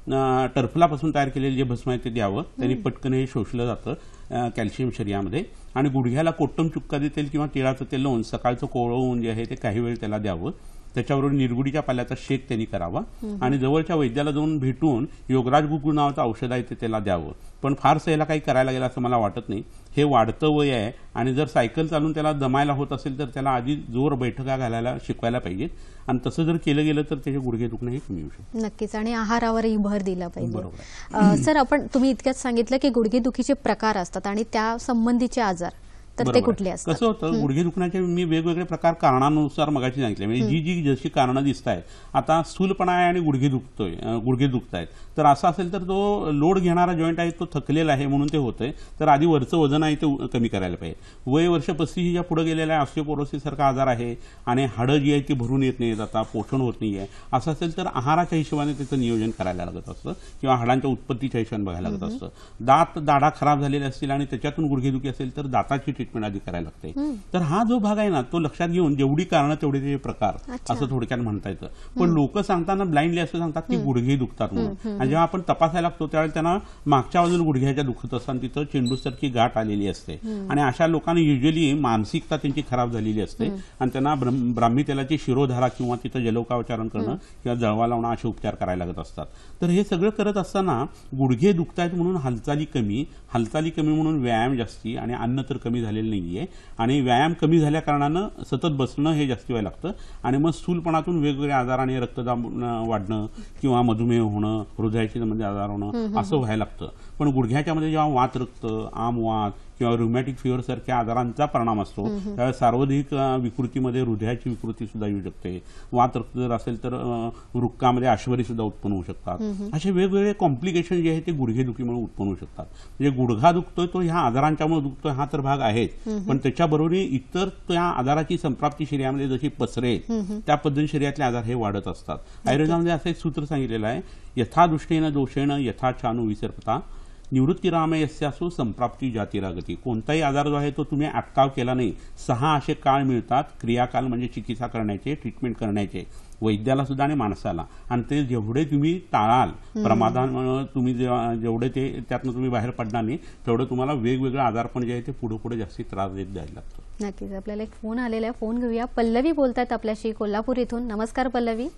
टरफलापासून तयार केलेले जे भस्म आहे ते द्यावं. त्यांनी पटकन हे शोषलं जातं कॅल्शियम शरीरामध्ये. आणि गुडघ्याला कोट्टम चुक्कादी तेल किंवा तिळाचं तेल लावून सकाळचं कोवळवून जे आहे ते काही वेळ त्याला द्यावं. त्याच्याबरोबर निरगुडीच्या पाल्याचा शेक त्यांनी करावा आणि जवळच्या वैद्याला जाऊन भेटून योगराज गुगुळ नावाचं औषध आहे ते त्याला द्यावं. पण फारसं याला काही करायला गेलं असं मला वाटत नाही. हे वाढतं वय आहे आणि जर सायकल चालून त्याला दमायला होत असेल तर त्याला आधी जोर बैठका घालायला शिकवायला पाहिजेत आणि तसं जर केलं गेलं तर त्याचे गुडघे दुखणं हे कमी होऊ शकतं. नक्कीच. आणि आहारावरही भर दिला पाहिजे. बरोबर. अ, सर, आपण तुम्ही इतक्यात सांगितलं की गुडघेदुखीचे प्रकार असतात आणि त्या संबंधीचे आजार, तर ते बरोबर. कुठले असतात? कसं होतं, गुडघे दुखण्याचे मी वेगवेगळे प्रकार कारणानुसार मगाशी सांगितले. म्हणजे जी जी जशी कारणं दिसत आहेत, आता स्थूलपणा आहे आणि गुडघे दुखतोय गुडघे दुखत आहेत, तर असं असेल तर तो लोड घेणारा जॉईंट आहे तो थकलेला आहे म्हणून ते होतंय. तर आधी वरचं वजन आहे ते कमी करायला पाहिजे. वय वर्ष पस्तीसच्या पुढे गेलेला आहे, ऑस्टिओपोरोसिस सारखा आजार आहे आणि हाडं जी आहेत ती भरून येत नाहीत, आता पोषण होत नाही आहे, असं असेल तर आहाराच्या हिशोबाने त्याचं नियोजन करायला लागत असतं किंवा हाडांच्या उत्पत्तीच्या हिशोबाने बघायला लागत असतं. दात दाढा खराब झालेले असतील आणि त्याच्यातून गुडघेदुखी असेल तर दाताची ट्रीटमेंट आधी करायला लागते. तर हा जो भाग आहे ना तो लक्षात घेऊन जेवढी कारणं तेवढे ते प्रकार असं थोडक्यात म्हणता येतं. पण लोक सांगताना ब्लाइंडली असं सांगतात की गुडघे दुखतात म्हणून. आणि जेव्हा आपण तपासायला लागतो त्यावेळेस त्यांना मागच्या बाजूला गुडघ्याच्या दुखत असताना तिथं चेंडूसारखी गाठ आलेली असते आणि अशा लोकांना युजली मानसिकता त्यांची खराब झालेली असते आणि त्यांना ब्राह्मी तेलाची शिरोधारा किंवा तिथं जलौकावचारण करणं किंवा जळवा लावणं असे उपचार करायला लागत असतात. तर हे सगळं करत असताना गुडघे दुखतायत म्हणून हालचाली कमी हालचाली कमी म्हणून व्यायाम जास्ती आणि अन्न तर कमी झालेलं नाहीये आणि व्यायाम कमी झाल्या कारणानं सतत बसणं हे जास्ती व्हायला लागतं आणि मग स्थूलपणातून वेगवेगळे आजार आणि रक्तदाब वाढणं किंवा मधुमेह होणं, हृदयाचे संबंधित आजार होणं असं व्हायला लागतं. पण गुडघ्याच्या मध्ये जेव्हा वात रक्त, आमवात किंवा रुमॅटिक फिवर सारख्या आजारांचा परिणाम असतो त्यावेळेस सार्वधिक विकृतीमध्ये हृदयाची विकृती सुद्धा येऊ शकते. वात रक्त जर असेल तर वृक्कामध्ये आश्वरी सुद्धा उत्पन्न होऊ शकतात. असे वेगवेगळे कॉम्प्लिकेशन जे आहे ते गुडघेदुखीमुळे उत्पन्न होऊ शकतात. म्हणजे गुडघा दुखतोय तो ह्या आजारांच्यामुळे दुखतोय हा तर भाग आहेच, पण त्याच्याबरोबर इतर त्या आजाराची संप्राप्ती शरीरामध्ये जशी पसरेल त्या पद्धतीने शरीरातले आजार हे वाढत असतात. आयुर्वेदामध्ये असं एक सूत्र सांगितलेलं आहे, यथा दुष्टेन दोषेण यथा चानू विसर्पता निवृत्तीरामे यस्यासु संप्राप्ती जातीरागती. कोणताही आजार जो आहे तो तुम्ही अटकाव केला नाही, सहा असे काळ मिळतात क्रियाकाल म्हणजे चिकित्सा करण्याचे, ट्रीटमेंट करण्याचे, वैद्याला सुद्धा आणि माणसाला. आणि ते जेवढे तुम्ही टाळाल प्रमादान तुम्ही जेवढे ते त्यातनं तुम्ही बाहेर पडणार नाही तेवढं तुम्हाला वेगवेगळे आजारपण जे आहे ते पुढे पुढे जास्ती त्रास देत जायला लागतो. नक्कीच. आपल्याला एक फोन आलेला आहे, फोन घेऊया. पल्लवी बोलतात आपल्याशी कोल्हापूर इथून. नमस्कार पल्लवी.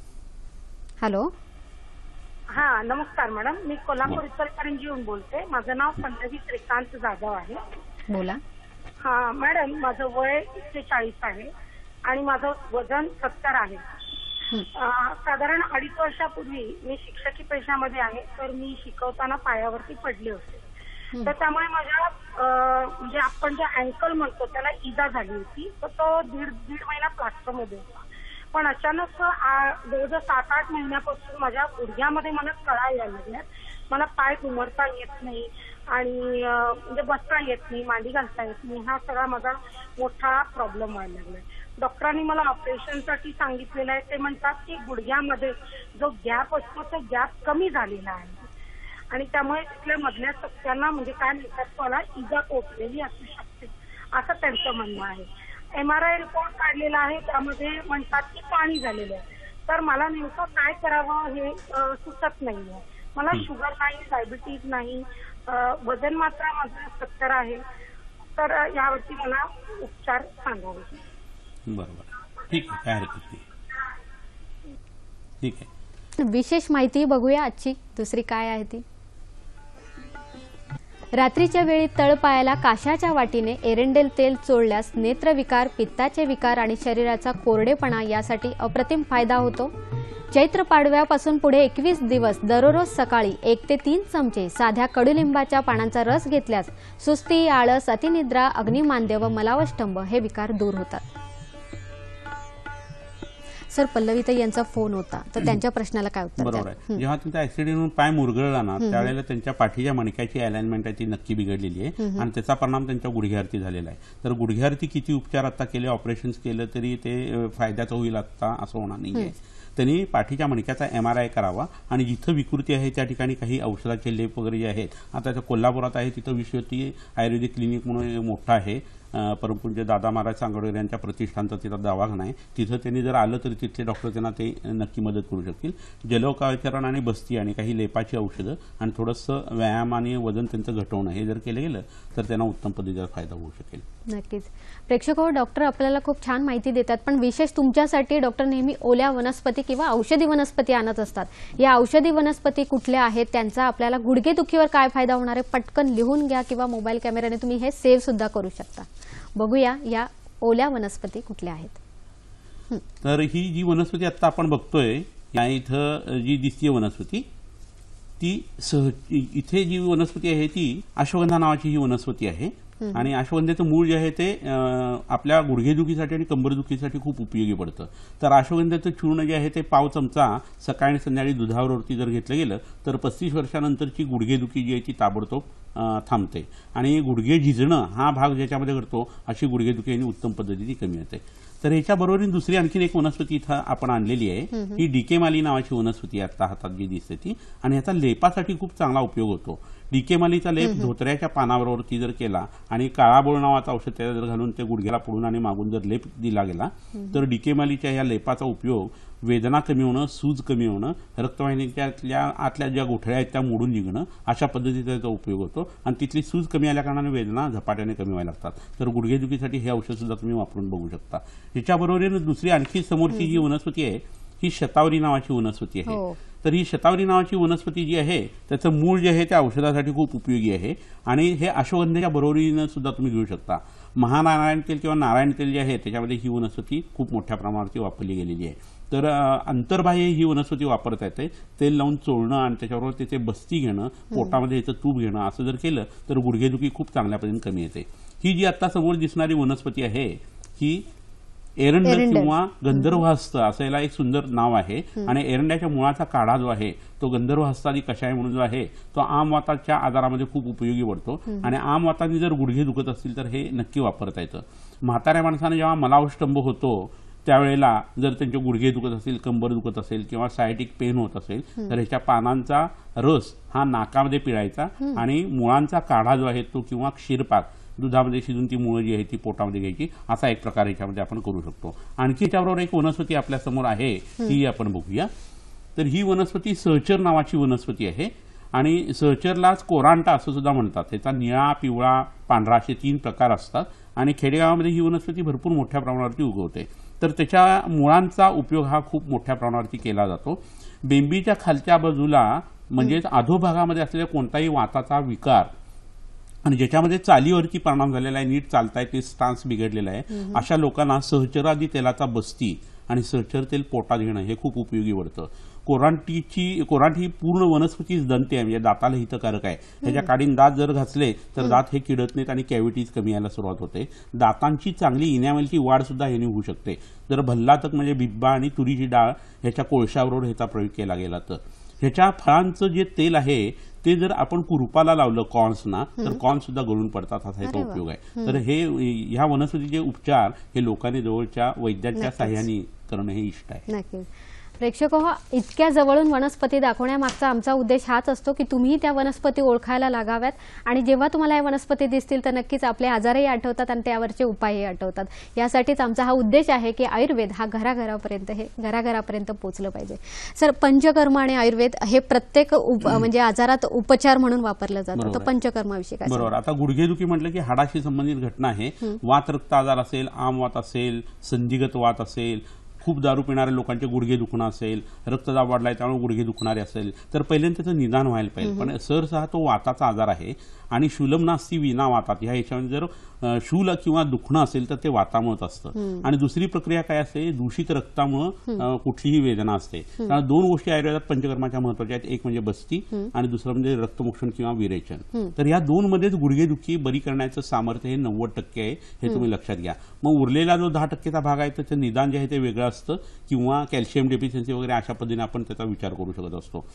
हॅलो. हा नमस्कार मॅडम, मी कोल्हापूर इचलकरंजीहून बोलते. माझं नाव पल्लवी श्रीकांत जाधव आहे. बोला. हा मॅडम, माझं वय एक्केचाळीस आहे आणि माझं वजन सत्तर आहे. साधारण अडीच वर्षापूर्वी मी शिक्षकी पेशामध्ये आहे, तर मी शिकवताना पायावरती पडले होते. तर त्यामुळे माझ्या म्हणजे आपण जे अँकल म्हणतो त्याला इजा झाली होती. तर तो दीड दीड महिना प्लास्टरमध्ये होता. पण अचानक जवळजवळ सात आठ महिन्यापासून माझ्या गुडघ्यामध्ये मला कळा यायला लागल्यात. मला पाय उमरता येत नाही आणि म्हणजे बसता येत नाही, मांडी घालता येत नाही. हा सगळा माझा मोठा प्रॉब्लेम व्हायला लागलाय. डॉक्टरांनी मला ऑपरेशनसाठी सांगितलेलं आहे. ते म्हणतात की गुडघ्यामध्ये जो गॅप असतो तो गॅप कमी झालेला आहे आणि त्यामुळे तिथल्या मधल्या सत्यांना म्हणजे काय म्हणतात मला इजा पोचलेली असू शकते असं त्यांचं म्हणणं आहे. एम आर आय रिपोर्ट काढलेला आहे, त्यामध्ये म्हणतात की पाणी झालेलं आहे. तर मला नेमकं काय करावं हे सुचत नाहीये. मला शुगर नाही, डायबिटीज नाही, वजन मात्र माझं सत्तर आहे. तर यावरती मला उपचार सांगावे. बरोबर, ठीक आहे, काय हरकत नाही. ठीक आहे. विशेष माहिती बघूया आजची दुसरी काय आहे ती. रात्रीच्या वेळी तळपायाला काशाच्या वाटीने एरंडेल तेल चोळल्यास नेत्रविकार, पित्ताचे विकार आणि शरीराचा कोरडेपणा यासाठी अप्रतिम फायदा होतो. चैत्र पाडव्यापासून पुढे एकवीस दिवस दररोज सकाळी एक ते तीन चमचे साध्या कडुलिंबाच्या पानांचा रस घेतल्यास सुस्ती, आळस, अतिनिद्रा, अग्निमांद्य व मलावष्टंभ हे विकार दूर होतात. सर, पल्लवीताई यांचा फोन होता, तर त्यांच्या प्रश्नाला काय उत्तर? बरोबर आहे. जेव्हा त्यांचा ऍक्सिडेंट होऊन पाय मुरगळला ना त्यावेळेला त्यांच्या पाठीच्या मणक्याची अलाइनमेंट आहे ती नक्की बिघडलेली आहे आणि त्याचा परिणाम त्यांच्या गुडघ्यावरती झालेला आहे. तर गुडघ्यावरती किती उपचार आता केले, ऑपरेशन केलं तरी ते फायद्याचं होईल आता असं होणार नाहीये. त्यांनी पाठीच्या मणक्याचा एम आर आय करावा आणि जिथं विकृती आहे त्या ठिकाणी काही औषधाचे लेप वगैरे जे आहेत, आता कोल्हापुरात आहे तिथं विश्वती आयुर्वेदिक क्लिनिक म्हणून मोठा आहे परमपूज्य दादा महाराज सांगोडकर यांच्या प्रतिष्ठानचा तिथं दवाखाना आहे, तिथं त्यांनी जर आलं तरी तिथले डॉक्टर त्यांना ते नक्की मदत करू शकतील. जलौकाचरण आणि बस्ती आणि काही लेपाची औषधं आणि थोडंसं व्यायाम आणि वजन त्यांचं घटवणं हे जर केलं गेलं तर त्यांना उत्तम पद्धतीचा फायदा होऊ शकेल. नक्कीच. प्रेक्षक हो, डॉक्टर आपल्याला खूप छान माहिती देतात, पण विशेष तुमच्यासाठी डॉक्टर नेहमी ओल्या वनस्पती किंवा औषधी वनस्पती आणत असतात. या औषधी वनस्पती कुठल्या आहेत, त्यांचा आपल्याला गुडघेदुखीवर काय फायदा होणार आहे, पटकन लिहून घ्या किंवा मोबाईल कॅमेऱ्याने तुम्ही हे सेव्ह सुद्धा करू शकता. बघूया या ओल्या वनस्पती कुठल्या आहेत. तर ही जी वनस्पती आता आपण बघतोय, या इथं जी दिसतीये वनस्पती, ती सह इथे जी वनस्पती आहे ती अश्वगंधा नावाची ही वनस्पती आहे. आणि अश्वगंधेचं मूळ जे आहे ते आपल्या गुडघेदुखीसाठी आणि कंबरदुखीसाठी खूप उपयोगी पडतं. तर अश्वगंधेचं चूर्ण जे आहे ते पाव चमचा सकाळी संध्याकाळी दुधावरती जर घेतलं गेलं तर पस्तीस वर्षानंतरची गुडघेदुखी जी आहे ती ताबडतोब थांबते आणि गुडघे झिजणं हा भाग ज्याच्यामध्ये घडतो अशी गुडघेदुखी आणि उत्तम पद्धतीने कमी होते. तर ह्याच्याबरोबर दुसरी आणखीन एक वनस्पती इथं आपण आणलेली आहे, ही डीकेमाली नावाची वनस्पती आता हातात जी दिसते ती, आणि ह्याचा लेपासाठी खूप चांगला उपयोग होतो. डीकेमालीचा लेप धोत्र्याच्या पानावरती जर केला आणि काळाबोळ नावाचं औषध त्याला जर घालून ते गुडघ्याला पुढून आणि मागून जर लेप दिला गेला तर डीकेमालीच्या या लेपाचा उपयोग वेदना कमी होणं, सूज कमी होणं, रक्तवाहिनीच्या आतल्या ज्या गोठळ्या आहेत त्या मोडून निघणं अशा पद्धतीचा त्याचा उपयोग होतो आणि तिथली सूज कमी आल्या कारणाने वेदना झपाट्याने कमी व्हायला लागतात. तर गुडघेदुखीसाठी हे औषध सुद्धा तुम्ही वापरून बघू शकता. ह्याच्याबरोबर दुसरी आणखी समोरची जी वनस्पती आहे ही शतावरी नावाची वनस्पती आहे. तर ही शतावरी नावाची वनस्पती जी आहे त्याचं मूळ जे आहे त्या औषधासाठी खूप उपयोगी आहे आणि हे अश्वगंधेच्या बरोबरीनं सुद्धा तुम्ही घेऊ शकता. महानारायण तेल किंवा नारायण तेल जे आहे त्याच्यामध्ये ही वनस्पती खूप मोठ्या प्रमाणावरती वापरली गेलेली आहे. तर अंतर्बाह्य ही वनस्पती वापरता येते. तेल लावून चोळणं आणि त्याच्याबरोबर त्याचे बस्ती घेणं, पोटामध्ये याचं तूप घेणं असं जर केलं तर गुडघेदुखी खूप चांगल्या पद्धतीने कमी येते. ही जी आता समोर दिसणारी वनस्पती आहे ही एरंड किंवा गंधर्वहस्त असं याला एक सुंदर नाव आहे आणि एरंड्याच्या मुळाचा काढा जो आहे तो गंधर्वहस्तादी कषाय म्हणून जो आहे तो आम वाताच्या आजारामध्ये खूप उपयोगी पडतो आणि आम वाताने जर गुडघे दुखत असतील तर हे नक्की वापरता येतं. म्हाताऱ्या माणसाने जेव्हा मलावष्टंभ होतो त्यावेळेला जर त्यांचे गुडघे दुखत असेल, कंबर दुखत असेल किंवा सायटिक पेन होत असेल तर ह्याच्या पानांचा रस हा नाकामध्ये पिळायचा आणि मुळांचा काढा जो आहे तो किंवा क्षीरपाक दुधामध्ये शिजून ती मुळं जी आहे ती पोटामध्ये घ्यायची असा एक प्रकार याच्यामध्ये आपण करू शकतो. आणखी याच्याबरोबर एक वनस्पती आपल्या समोर आहे ती आपण बघूया. तर ही वनस्पती सहचर नावाची वनस्पती आहे आणि सहचरलाच कोरांटा असं सुद्धा म्हणतात. त्याचा निळा, पिवळा, पांढरा असे तीन प्रकार असतात आणि खेडेगावामध्ये ही वनस्पती भरपूर मोठ्या प्रमाणावरती उगवते. तर त्याच्या मुळांचा उपयोग हा खूप मोठ्या प्रमाणावरती केला जातो. बेंबीच्या खालच्या बाजूला म्हणजेच अधोभागामध्ये असलेल्या कोणताही वाताचा विकार आणि ज्याच्यामध्ये चालीवरती परिणाम झालेला आहे, नीट चालताय ते स्टान्स बिघडलेला आहे, अशा लोकांना सहचरादी तेलाचा बस्ती आणि सहचर तेल पोटात घेणं हे खूप उपयोगी पडतं. कोरांटीची कोरांटी ही पूर्ण वनस्पतीच दंते आहे, म्हणजे दाताला हितकारक आहे. ह्याच्या काढीन दात जर घासले तर दात हे किडत नाहीत आणि कॅव्हिटीज कमी यायला सुरुवात होते. दातांची चांगली इनॅमलची वाढ सुद्धा ह्याने होऊ शकते. जर भल्लातक म्हणजे बिब्बा आणि तुरीची डाळ ह्याच्या कोळशाबरोबर ह्याचा प्रयोग केला गेला तर ह्याच्या फळांचं जे तेल आहे ते जर आपण कुरुपाला लावलं कॉर्न्सना तर कॉर्न सुद्धा गळून पडतात असा याचा उपयोग आहे. तर हे ह्या वनस्पतीचे उपचार हे लोकांनी जवळच्या वैद्याच्या साह्याने करणं हे इष्ट आहे. प्रेक्षक हो, इतक्या जवळून वनस्पती दाखवण्यामागचा आमचा उद्देश हाच असतो की तुम्ही त्या वनस्पती ओळखायला लागाव्यात आणि जेव्हा तुम्हाला या वनस्पती दिसतील तर नक्कीच आपले आजारही आठवतात आणि त्यावरचे उपायही आठवतात. यासाठीच आमचा हा उद्देश आहे की आयुर्वेद हा घराघरापर्यंत हे घराघरापर्यंत पोहोचलं पाहिजे. सर, पंचकर्म आणि आयुर्वेद हे प्रत्येक म्हणजे आजारात उपचार म्हणून वापरलं जातं. तर पंचकर्माविषयी काय? बरोबर. आता गुडघेदुखी म्हटलं की हाडाशी संबंधित घटना आहे. वात रक्त आजार असेल, आम वात असेल, संधिगत वात असेल, खूप दारू पिणाऱ्या लोकांचे गुडघे दुखणं असेल, रक्तदाब वाढलाय त्यामुळे गुडघे दुखणारे असेल तर पहिल्यांदा त्याचं निदान व्हायला पाहिजे. पण सरसहा तो वाताचा आजार आहे आणि शूलम नास्ती विना वातात ह्या याच्यामध्ये जर शूल किंवा दुखणं असेल तर ते वातामुळेच असतं. आणि दुसरी प्रक्रिया काय असते, दूषित रक्तामुळे कुठलीही वेदना असते. कारण दोन गोष्टी आयुर्वेदात पंचकर्माच्या महत्वाच्या आहेत, एक म्हणजे बस्ती आणि दुसरं म्हणजे रक्तमोक्षण किंवा विरेचन. तर या दोन मध्येच गुडघेदुखी बरी करण्याचं सामर्थ्य हे नव्वद टक्के आहे, हे तुम्ही लक्षात घ्या. मग उरलेला जो दहा टक्केचा भाग आहे त्याचं निदान जे आहे ते वेगळं असतं किंवा कॅल्शियम डेफिशियन्सी वगैरे अशा पद्धतीने आपण त्याचा विचार करू शकत असतो.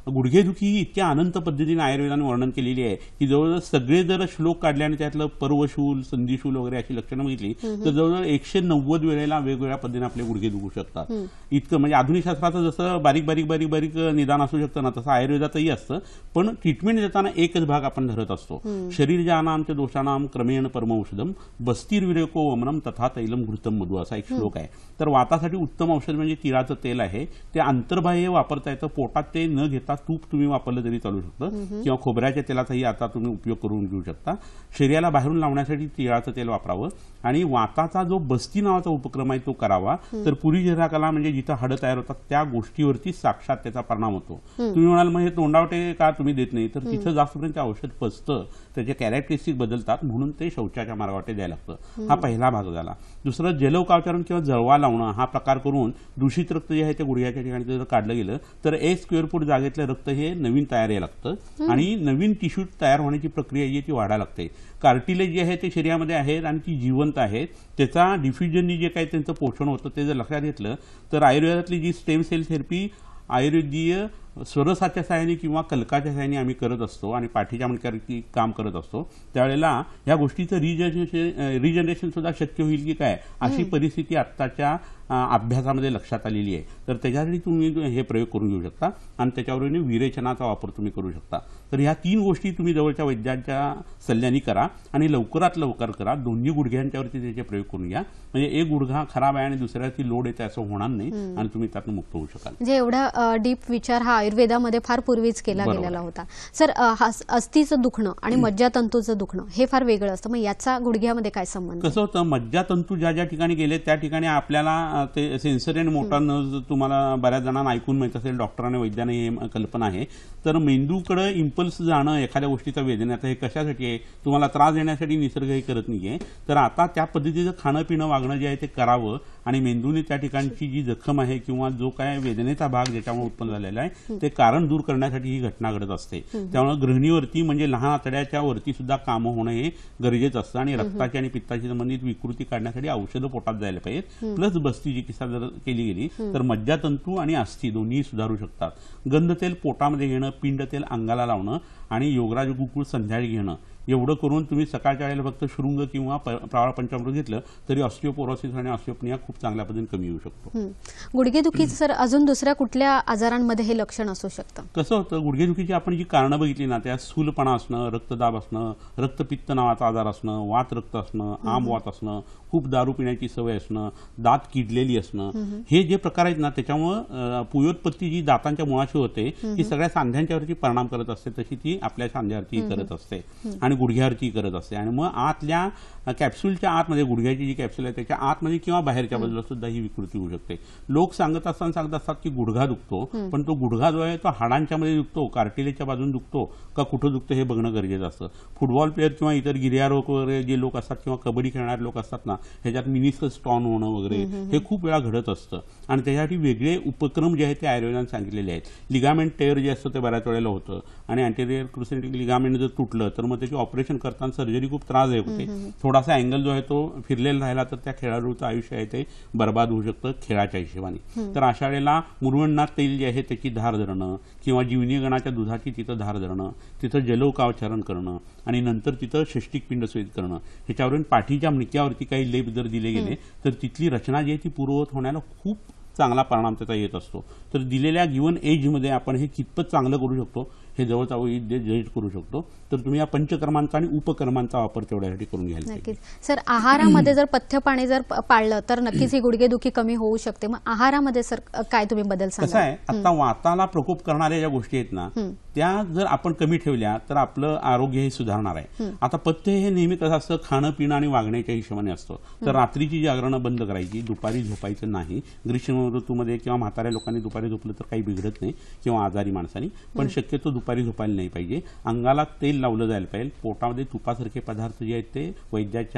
गुडघेदुखी ही इतक्या अनंत पद्धतीने आयुर्वेदाने वर्णन केलेली आहे की जवळजवळ सगळे जर श्लोक काढले आणि त्यातलं पर्वशूल संधिशूल वगैरे अशी लक्षणं बघितली तर जवळजवळ एकशे नव्वद वेळेला वेगवेगळ्या पद्धतीने आपले गुडघे दुखू शकतात. इतकं म्हणजे आधुनिक शास्त्राचं जसं बारीक बारीक बारीक बारीक निदान असू शकतं ना तसं आयुर्वेदातही असतं. पण ट्रीटमेंट देताना एकच भाग आपण धरत असतो. शरीर जानाम ते दोषानाम क्रमेण परमौषधम बस्तीर विरेको वमनम तथा तैलम घृतम मधु असा एक श्लोक आहे. तर वातासाठी उत्तम औषध म्हणजे तिळाचं तेल आहे. ते अंतर्बाह्य वापरता येतं. पोटात ते न घेता तूप तुम्ही वापरलं तरी चालू शकतं किंवा खोबऱ्याच्या तेलाचाही आता तुम्ही उपयोग करून घेऊ शकता. शरीराला बाहेरून लावण्यासाठी तिळाचं तेल वापरावं आणि वाताचा जो बस्ती नावाचा उपक्रम आहे तो करावा. तर पुरी कला म्हणजे जिथं हाडं तयार होतात त्या गोष्टीवरती साक्षात त्याचा परिणाम होतो. तुम्ही म्हणाल मग हे तोंडावटे का तुम्ही देत नाही तर तिथं जास्तपर्यंत औषध पचतं त्याचे कॅरेक्टरिस्टिक बदलतात म्हणून ते शौचाच्या मार्गावाटे द्यायला लागतं. हा पहिला भाग झाला. दुसरं जलौकाचरण किंवा जळवा लावणं हा प्रकार करून दूषित रक्त जे आहे ते गुडघ्याच्या ठिकाणी जर काढलं गेलं तर एक स्क्वेअर फूट जागेतलं रक्त हे नवीन तयार यायला लागतं आणि नवीन टिश्यू तयार होण्याची प्रक्रिया जी ती वाढायला लागते. कार्टिलेज जे आहे ते शरीरामध्ये आहेत आणि ती जिवंत आहेत. त्याचा डिफ्युजननी जे काही त्यांचं पोषण होतं ते जर लक्षात घेतलं तर आयुर्वेदातली जी स्टेम सेल थेरपी आयुर्वेदीय स्वरसाच्या सहाय्याने किंवा कलकाच्या सहाय्याने आम्ही करत असतो आणि पाठीच्या मणक्यावरती काम करत असतो त्यावेळेला या गोष्टीचं रिजनरेशन रिजनरेशन सुद्धा शक्य होईल की काय अशी परिस्थिती आत्ताच्या अभ्यासामध्ये लक्षात आलेली आहे. तर त्याच्यासाठी तुम्ही हे प्रयोग करून घेऊ शकता आणि त्याच्यावरून विरेचनाचा वापर तुम्ही करू शकता. तर ह्या तीन गोष्टी तुम्ही जवळच्या वैद्यांच्या सल्ल्याने करा आणि लवकरात लवकर करा. दोन्ही गुडघ्यांच्यावरती त्याचे प्रयोग करून घ्या म्हणजे एक गुडघा खराब आहे आणि दुसऱ्याची लोड येते असं होणार नाही आणि तुम्ही त्यातून मुक्त होऊ शकाल. म्हणजे एवढा डीप विचार हा आयुर्वेदामध्ये फार पूर्वीच केला गेलेला होता. सर, अस्थिचं दुखणं आणि मज्जातंतूचं दुखणं हे फार वेगळं असतं. मग याचा गुडघ्यामध्ये काय संबंध? कसं होतं मज्जातंतू ज्या ज्या ठिकाणी गेले त्या ठिकाणी आपल्याला ते सेन्सरी आणि मोटार नर्व्ह तुम्हाला बऱ्याच जणांना ऐकून माहित असेल डॉक्टरांनी वैद्याने हे कल्पना आहे. तर मेंदूकडे इम्पल्स जाणं एखाद्या गोष्टीचा वेदनेचा हे कशासाठी आहे तुम्हाला त्रास देण्यासाठी निसर्ग हे करत नाहीये. तर आता त्या पद्धतीचं खाणं पिणं वागणं जे आहे ते करावं आणि मेंदूने त्या ठिकाणची जी जखम आहे किंवा जो काय वेदनेचा भाग ज्याच्यामुळे उत्पन्न झालेला आहे ते कारण दूर करण्यासाठी ही घटना घडत असते. त्यामुळे गृहिणीवरती म्हणजे लहान आतड्याच्या वरती सुद्धा कामं होणं हे गरजेचं असतं आणि रक्ताची आणि पित्ताची संबंधित विकृती काढण्यासाठी औषधं पोटात जायला पाहिजेत. प्लस बस्ती चिकित्सा जर केली गेली तर मज्जातंतू आणि अस्थी दोन्ही सुधारू शकतात. गंधतेल पोटामध्ये घेणं पिंड तेल अंगाला लावणं आणि योगराज गुकुळ संध्याकाळी घेणं एवढं करून तुम्ही सकाळच्या वेळेला फक्त शृंग किंवा प्रवाळ पंचामृत घेतलं तरी ऑस्टिओपोरोसिस आणि ऑस्टिओपनिया खूप चांगल्या पद्धतीने कमी होऊ शकतो. गुडघेदुखीचं सर अजून दुसऱ्या कुठल्या आजारांमध्ये हे लक्षण असू शकतं? कसं होतं गुडघेदुखीची आपण जी कारणं बघितली ना त्या स्थूलपणा असणं रक्तदाब असणं रक्तपित्त नावाचा आजार असणं वात रक्त असणं आम वात असणं खूप दारू पिण्याची सवय असणं दात किडलेली असणं हे जे प्रकार आहेत ना त्याच्यामुळं पुयोत्पत्ती जी दातांच्या मुळाशी होते ही सगळ्या सांध्यांच्यावरती परिणाम करत असते तशी ती आपल्या सांध्यावरती करत असते आणि गुडघ्यावरती करत असते. आणि मग आतल्या कॅप्सूलच्या आतमध्ये गुडघ्याची जी कॅप्सूल आहे त्याच्या आतमध्ये किंवा बाहेरच्या बाजूला सुद्धा ही विकृती होऊ शकते. लोक सांगत असताना सांगत असतात की गुडघा दुखतो पण तो गुडघा जो आहे तो हाडांच्या मध्ये दुखतो कार्टिलेजच्या बाजून दुखतो का कुठं दुखतो हे बघणं गरजेचं असतं. फुटबॉल प्लेअर किंवा इतर गिर्यारोग वगैरे जे लोक असतात किंवा कबड्डी खेळणारे लोक असतात ना ह्याच्यात मिनिस्कस स्टॉन होणं वगैरे हे खूप वेळा घडत असतं आणि त्याच्यासाठी वेगळे उपक्रम जे आहेत ते आयुर्वेदाने सांगितलेले आहेत. लिगामेंट टेअर जे असतं ते बऱ्याच वेळेला होतं आणि अँटेरियर क्रुसेंटिक लिगामेंट जर तुटलं तर मग त्याची ऑपरेशन करताना सर्जरी खूप त्रासदायक होते. थोडासा अँगल जो आहे तो फिरलेला राहिला तर त्या खेळाडूचं आयुष्य आहे ते बर्बाद होऊ शकतं खेळाच्या हिशोबाने. तर अशा वेळेला मुरवणनाथ तेल जे आहे त्याची धार धरणं किंवा जीवनीगणाच्या दुधाची तिथं धार धरणं तिथं जलौकाचरण करणं आणि नंतर तिथं षष्टिक पिंड स्वेद करणं ह्याच्यावरून पाठीच्या मणक्यावरती काही लेप जर दिले गेले तर तिथली रचना जी आहे ती पूर्ववत होण्याला खूप चांगला परिणाम त्याचा येत असतो. तर दिलेल्या गिवन एजमध्ये आपण हे कितपत चांगलं करू शकतो हे जवळचा वैद्य जज करू शकतो. तर तुम्ही या पंचकर्मांचा आणि उपकर्मांचा वापर तेवढ्यासाठी करून घ्यायला नक्कीच. सर आहारामध्ये जर पथ्य पाणी जर पाळलं तर नक्कीच ही गुडघेदुखी कमी होऊ शकते. मग आहारामध्ये सर काय तुम्ही बदल सांगा? कसं आहे आता वाताला प्रकोप करणाऱ्या ज्या गोष्टी आहेत ना त्या जर आपण कमी ठेवल्या तर आपलं आरोग्य हे सुधारणार आहे. आता पथ्य हे नेहमी कसं असतं खाणं पिणं आणि वागण्याच्या हिशोबाने असतं. तर रात्रीची जागरणं बंद करायची दुपारी झोपायचं नाही. ग्रीष्म ऋतूमध्ये किंवा म्हाताऱ्या लोकांनी दुपारी झोपलं तर काही बिघडत नाही किंवा आजारी माणसांनी पण शक्यतो दुपारी झोपायला नाही पाहिजे. अंगाला तेल लावलं जायला पाहिजे. पोटामध्ये तुपासारखे पदार्थ जे आहेत ते वैद्याच्या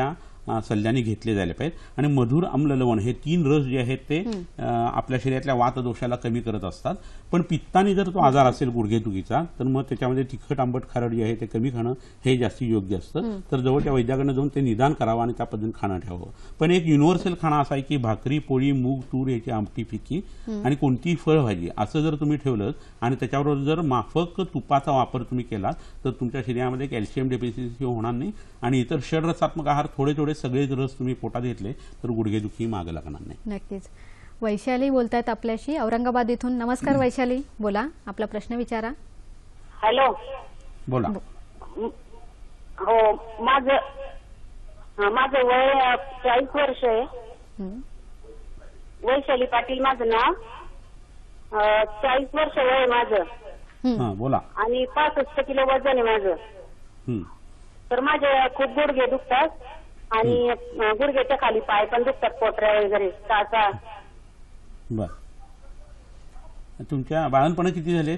सल्ल्याने घेतले जायला पाहिजे. आणि मधुर, आम्ल, लवण हे तीन रस जे आहेत ते आपल्या शरीरातल्या वात दोषाला कमी करत असतात. पण पित्ताने जर तो आजार असेल गुडघेदुखीचा तर मग त्याच्यामध्ये तिखट, आंबट, खारड जे आहे ते कमी खाणं हे जास्ती योग्य असतं. तर जवळच्या वैद्याकडे जाऊन ते निदान करावं आणि त्या पद्धतीने खाणं ठेवावं. पण एक युनिव्हर्सल खाणं असं आहे की भाकरी, पोळी, मूग, तूर याची आमटी, फिक्की आणि कोणतीही फळभाजी असं जर तुम्ही ठेवलं आणि त्याच्याबरोबर जर माफक तुपाचा वापर तुम्ही केला तर तुमच्या शरीरामध्ये कॅल्शियम डेफिशियन्सी होणार नाही. आणि इतर षडरसात्मक आहार थोडे थोडे सगळेच रस तुम्ही पोटात घेतले तर गुडघेदुखी मागे लागणार नाही. नक्कीच. वैशाली बोलतायत आपल्याशी औरंगाबाद इथून. नमस्कार वैशाली, बोला, आपला प्रश्न विचारा. हॅलो, बोला. हो, माझं माझं वय चाळीस वर्ष आहे. वैशाली पाटील माझं नाव. चाळीस वर्ष वय आहे माझं. बोला. आणि पासष्ट किलो वजन आहे माझं. तर माझे खूप गुडघे दुखतात आणि गुडघ्याच्या खाली पाय पण दुखतात, पोटऱ्या वगैरे, टाचा. बर. तुमच्या बाळणपणा किती झालेत?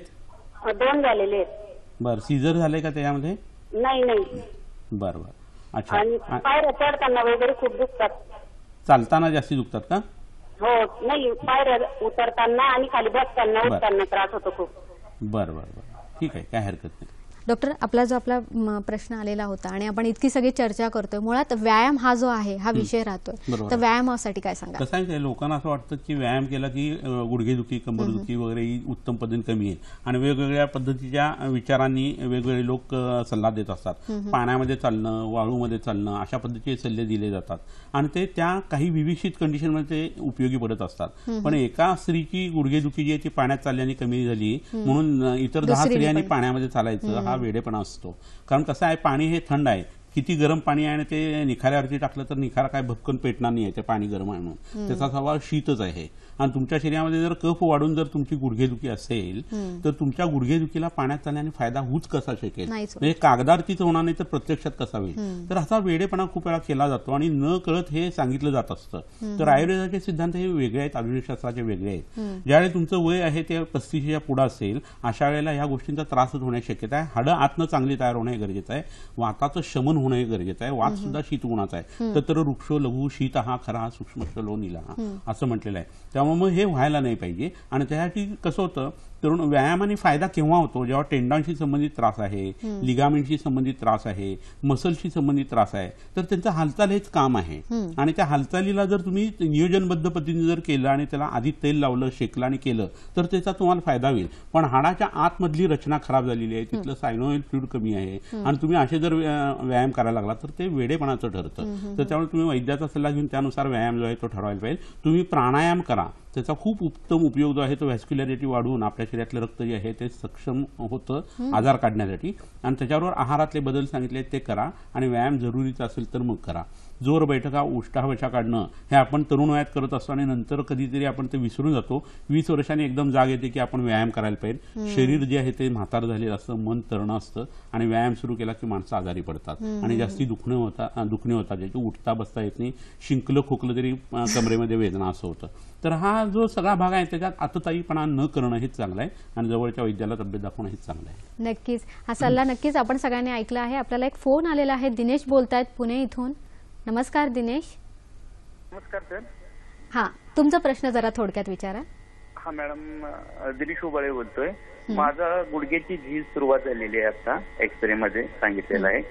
दोन झालेले आहेत. बर. सीझर झाले का त्याच्यामध्ये? नाही नाही. बर बर. अच्छा. आणि पायऱ्या चढताना वगैरे खूप दुखतात. चालताना जास्ती दुखतात का? हो. नाही, पायऱ्या उतरताना आणि खाली बसताना उठताना त्रास होतो खूप. बर बर बर. ठीक आहे, काय हरकत नाही. डॉक्टर, आपला जो आपला प्रश्न आलेला होता आणि आपण इतकी सगळी चर्चा करतोय, मुळात व्यायाम हा जो आहे हा विषय राहतोय, तर व्यायामासाठी काय सांगा? कसं आहे, लोकांना असं वाटतं की व्यायाम केला की गुडघेदुखी, कंबरदुखी वगैरे ही उत्तम पद्धतीने कमी येईल आणि वेगवेगळ्या पद्धतीच्या विचारांनी वेगवेगळे लोक सल्ला देत असतात. पाण्यामध्ये चालणं, वाळूमध्ये चालणं अशा पद्धतीचे सल्ले दिले जातात आणि ते त्या काही विविक्षित कंडिशनमध्ये ते उपयोगी पडत असतात. पण एका स्त्रीची गुडघेदुखी जी आहे ती पाण्यात चालल्याने कमी झाली म्हणून इतर दहा स्त्रियांनी पाण्यामध्ये चालायचं हा वेडेपणा असतो. कारण कसं आहे, पाणी हे थंड आहे. किती गरम पाणी आहे आणि ते निखाऱ्यावरती टाकलं तर निखारा काय भपकन पेटणार नाही आहे, ते पाणी गरम आहे म्हणून. त्याचा स्वभाव शीतच आहे. आणि तुमच्या शरीरामध्ये जर कफ वाढून जर तुमची गुडघेदुखी असेल तर तुमच्या गुडघेदुखीला पाण्यात चालण्याने फायदा होऊच कसा शकेल? म्हणजे कागदावरतीच होणार नाही तर प्रत्यक्षात कसा होईल? तर असा वेडेपणा खूप वेळा केला जातो आणि न कळत हे सांगितलं जात असतं. तर आयुर्वेदाचे सिद्धांत हे वेगळे आहेत, आधुनिक शास्त्राचे वेगळे आहेत. ज्यावेळी तुमचं वय आहे ते पस्तीसच्या पुढे असेल अशा वेळेला ह्या गोष्टींचा त्रास होण्याची शक्यता आहे. हाडं आतनं चांगली तयार होणे गरजेचं आहे. वाताचं शमन होणे गरजेचं आहे. वात सुद्धा शीतगुणाचा आहे. तत्र वृक्ष लघु शीत हा खरा सूक्ष्म नीला असं म्हटलेलं आहे. त्यामुळे मग हे व्हायला नाही पाहिजे. आणि त्यासाठी कसं होतं, तरुण व्यायामाने फायदा केव्हा होतो? जेव्हा टेंडॉनशी संबंधित त्रास आहे, लिगामेंटशी संबंधित त्रास आहे, मसलशी संबंधित त्रास आहे, तर त्यांचं हालचाल हेच काम आहे. आणि त्या हालचालीला जर तुम्ही नियोजनबद्ध पद्धतीने जर केलं आणि त्याला आधी तेल लावलं, शेकलं आणि केलं तर त्याचा तुम्हाला फायदा होईल. पण हाडाच्या आतमधली रचना खराब झालेली आहे, तिथलं सायनोइल फ्लुइड कमी आहे आणि तुम्ही असे जर व्यायाम करायला लागला तर ते वेडेपणाचं ठरतं. तर त्यामुळे तुम्ही वैद्याचा सल्ला घेऊन त्यानुसार व्यायाम जो आहे तो ठरवायला पाहिजे. तुम्ही प्राणायाम करा, त्याचा खूप उत्तम उपयोग जो आहे तो व्हॅस्क्युलॅरिटी वाढवून आपल्या शरीरातलं रक्त जे आहे ते सक्षम होतं आजार काढण्यासाठी. आणि त्याच्याबरोबर आहारातले बदल सांगितले ते करा आणि व्यायाम जरुरीचा असेल तर मग करा. जोर बैठका, उष्टावशा काढणं हे आपण तरुण वयात करत असतो आणि नंतर कधीतरी आपण ते विसरून जातो. वीस वर्षांनी एकदम जाग येते की आपण व्यायाम करायला पाहिजे. शरीर जे आहे ते म्हातार झालेलं असतं, मन तरणं असतं आणि व्यायाम सुरू केला की माणसं आजारी पडतात आणि जास्ती दुखणं होता दुखणे होतात ज्याची उठता बसता येत नाही. शिंकलं खोकलं तरी कमरेमध्ये वेदना असं होतं. तर हा जो सगळा भाग आहे त्याच्यात आतताईपणा न करणं हेच चांगलं आहे आणि जवळच्या वैद्याला तब्येत दाखवणं हेच चांगलं आहे. नक्कीच हा सल्ला नक्कीच आपण सगळ्यांनी ऐकला आहे. आपल्याला एक फोन आलेला आहे. दिनेश बोलतायत पुणे इथून. नमस्कार दिनेश. नमस्कार सर. हा, तुमचा प्रश्न जरा थोडक्यात विचारा. हा मॅडम, दिलीश उबाळे बोलतोय. माझा गुडघ्याची झीज सुरुवात झालेली आहे, आता एक्सरे मध्ये सांगितलेलं आहे.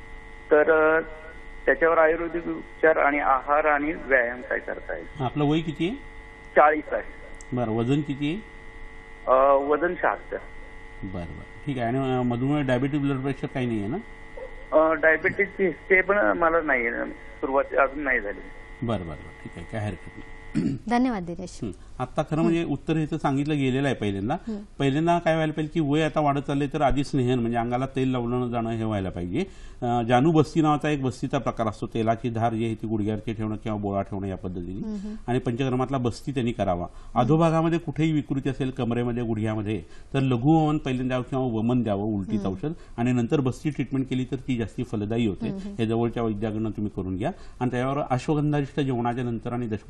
तर त्याच्यावर आयुर्वेदिक उपचार आणि आहार आणि व्यायाम काय करता येईल? आपलं वय किती आहे? चाळीस आहे. बरं. वजन किती आहे? वजन शहात्तर. बरं बरं, ठीक आहे. आणि मधुमेह, डायबिटीज, ब्लड प्रेशर काही नाही आहे ना? डायबिटीजची हिस्ट्री पण मला नाही, सुरुवात अजून नाही झाली. बरं बरं, ठीक आहे, काय हरकत नाही. धन्यवाद दिनेश. आता खरं म्हणजे उत्तर ह्याचं सांगितलं गेलेलं आहे. पहिल्यांदा पहिल्यांदा काय व्हायला पाहिजे की वय आता वाढत चालले तर आधी स्नेहन म्हणजे अंगाला तेल लावलं जाणं हे व्हायला पाहिजे. जानू बस्ती नावाचा एक बस्तीचा प्रकार असतो. तेलाची धार जी आहे ती गुडघ्यावरती ठेवणं किंवा बोळा ठेवणं या पद्धतीने. आणि पंचकर्मातला बस्ती त्यांनी करावा. अधोभागामध्ये कुठेही विकृती असेल कमरेमध्ये, गुडघ्यामध्ये, तर लघु वमन पहिल्यांदा किंवा वमन द्यावं, उलटीचं औषध, आणि नंतर बस्ती ट्रीटमेंट केली तर ती जास्ती फलदायी होते. हे जवळच्या वैद्याकडनं तुम्ही करून घ्या. आणि त्यावर अश्वगंधारिष्ट जेवणाच्या नंतर आणि दशमूलारिष्ट जेवण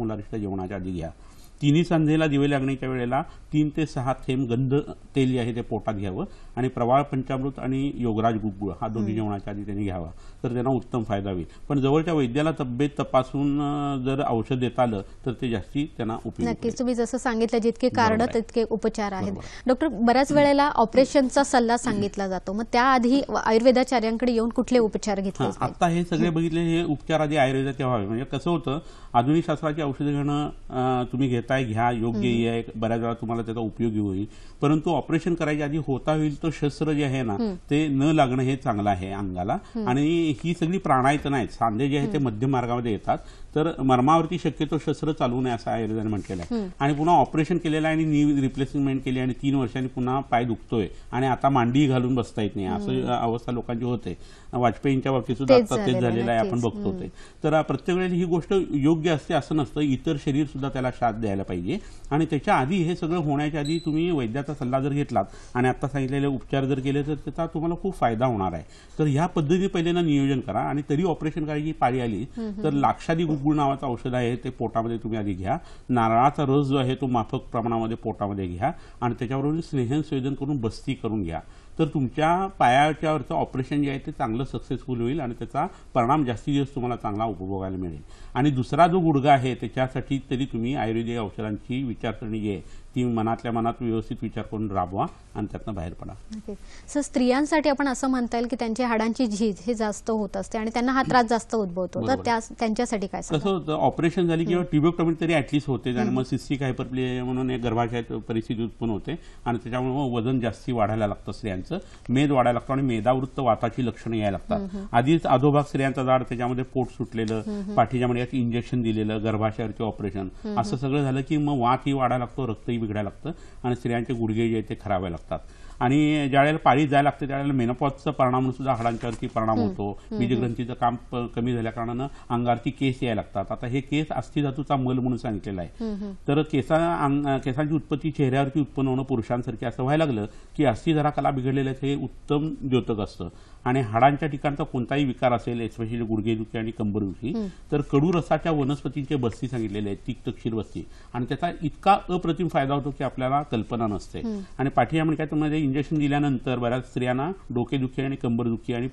जेवणाच्या आधी घ्या. तिन्ही सांधेला दिवे लागण्याच्या वेळेला तीन ते सहा थेंब गंध तेल जे आहे ते पोटात घ्यावं आणि प्रवाळ पंचामृत आणि योगराज गुगुळ हा दोन्ही जेवणाच्या आधी त्यांनी घ्यावा, तर त्यांना उत्तम फायदा होईल. पण जवळच्या वैद्याला तब्येत तपासून जर औषध देता आलं तर ते जास्ती त्यांना उपयोग. नक्कीच तुम्ही जसं सांगितलं जितके कारण तितके उपचार आहेत. डॉक्टर, बऱ्याच वेळेला ऑपरेशनचा सल्ला सांगितला जातो, मग त्याआधी आयुर्वेदाचार्यांकडे येऊन कुठले उपचार घेतले? आता हे सगळे बघितले हे उपचार आधी आयुर्वेदात व्हावे. म्हणजे कसं होतं, आधुनिक शास्त्राची औषधं घेणं तुम्ही घेताय, घ्या, योग्य आहे, बऱ्याच वेळा तुम्हाला त्याचा उपयोगी होईल. परंतु ऑपरेशन करायच्या आधी होता होईल तो शस्त्र जे आहे ना ते न लागणं हे चांगलं आहे अंगाला. आणि ही सगळी प्राणायतन आहेत, सांधे जे आहे ते मध्यम मार्गामध्ये येतात, तर मर्मावरती शक्यतो शस्त्र चालू नये असं आयुर्वेदाने म्हटलेलं आहे. आणि पुन्हा ऑपरेशन केलेलं आहे आणि नी रिप्लेसमेंट केली आणि तीन वर्षांनी पुन्हा पाय दुखतोय आणि आता मांडी घालून बसता येत नाही असं अवस्था लोकांची होते. वाजपेयींच्या बाबतीत सुद्धा आता तेच झालेलं आहे, आपण बघतो ते. तर प्रत्येक वेळेला ही गोष्ट योग्य असते असं नसतं, इतर शरीर सुद्धा त्याला साथ द्यायला पाहिजे. आणि त्याच्या आधी हे सगळं होण्याच्या आधी तुम्ही वैद्याचा सल्ला जर घेतलात आणि आता सांगितलेले उपचार जर केले तर त्याचा तुम्हाला खूप फायदा होणार आहे. तर ह्या पद्धतीने पहिल्यांदा नियोजन करा. आणि तरी ऑपरेशन करायची पाळी आली तर लाक्षादी गुगुळ नावाचं औषध आहे ते पोटामध्ये तुम्ही आधी घ्या. नारळाचा रस जो आहे तो माफक प्रमाणामध्ये पोटामध्ये घ्या आणि त्याच्यावरून स्नेहन संवेदन करून बस्ती करून घ्या. तर तुमच्या पायाच्यावरचं ऑपरेशन जे आहे ते चांगलं सक्सेसफुल होईल आणि त्याचा परिणाम जास्तीत जास्त तुम्हाला चांगला उपभोगायला मिळेल. आणि दुसरा जो गुडघा आहे त्याच्यासाठी तरी तुम्ही आयुर्वेदिक औषधांची विचारसरणी जी आहे ती मनातल्या मनात व्यवस्थित विचार करून राबवा आणि त्यातनं बाहेर पडा. सर, स्त्रियांसाठी आपण असं म्हणता येईल की त्यांची हाडांची झीज हे जास्त होत असते आणि त्यांना हा त्रास जास्त उद्भवतो, तर त्यांच्यासाठी काय? कसं होतं, ऑपरेशन झाली किंवा ट्युबेक्टॉमी तरी ऍटलिस्ट होते आणि मग सिस्टिक हायपरप्लेजिया म्हणून एक गर्भाशयात परिस्थिती उत्पन्न होते आणि त्याच्यामुळे वजन जास्ती वाढायला लागतं स्त्रियांचं, मेद वाढायला लागतो आणि मेदावृत्त वाताची लक्षणं यायला लागतात. आधीच अधोभाग स्त्रियांचा जाड, त्याच्यामध्ये पोट सुटलेलं, पाठीच्या मण्यात इंजेक्शन दिलेलं, गर्भाशयावरचे ऑपरेशन, असं सगळं झालं की मग वात ही वाढायला लागतो, रक्तही बिघडायला लागतं आणि स्त्रियांचे गुडघे जे आहेत ते खरावे लागतात. आणि ज्यावेळेला पाळी जायला लागते त्यावेळेला मेनोपॉजचा परिणाम सुद्धा हाडांच्यावरती परिणाम होतो. बीजग्रंथीचं काम कमी झाल्या कारणानं अंगावरती केस यायला लागतात. आता हे केस अस्थिधातूचा मल म्हणून सांगितलेला आहे. तर केसा केसांची उत्पत्ती चेहऱ्यावरती उत्पन्न होणं पुरुषांसारखी असं व्हायला लागलं की अस्थिधरा कला बिघडलेलं हे उत्तम द्योतक असतं. आणि हाडांच्या ठिकाणचा कोणताही विकार असेल, एस्पेशली गुडघेदुखी आणि कंबरदुखी, तर कडू रसाच्या वनस्पतींचे बस्ती सांगितलेले आहेत, तिक्त क्षीर बस्ती, आणि त्याचा इतका अप्रतिम फायदा होतो की आपल्याला कल्पना नसते. आणि पाठी मणक्यामध्ये इंजेक्शन दिल्यानंतर बऱ्याच स्त्रियांना डोकेदुखी आणि कंबरदुखी आणि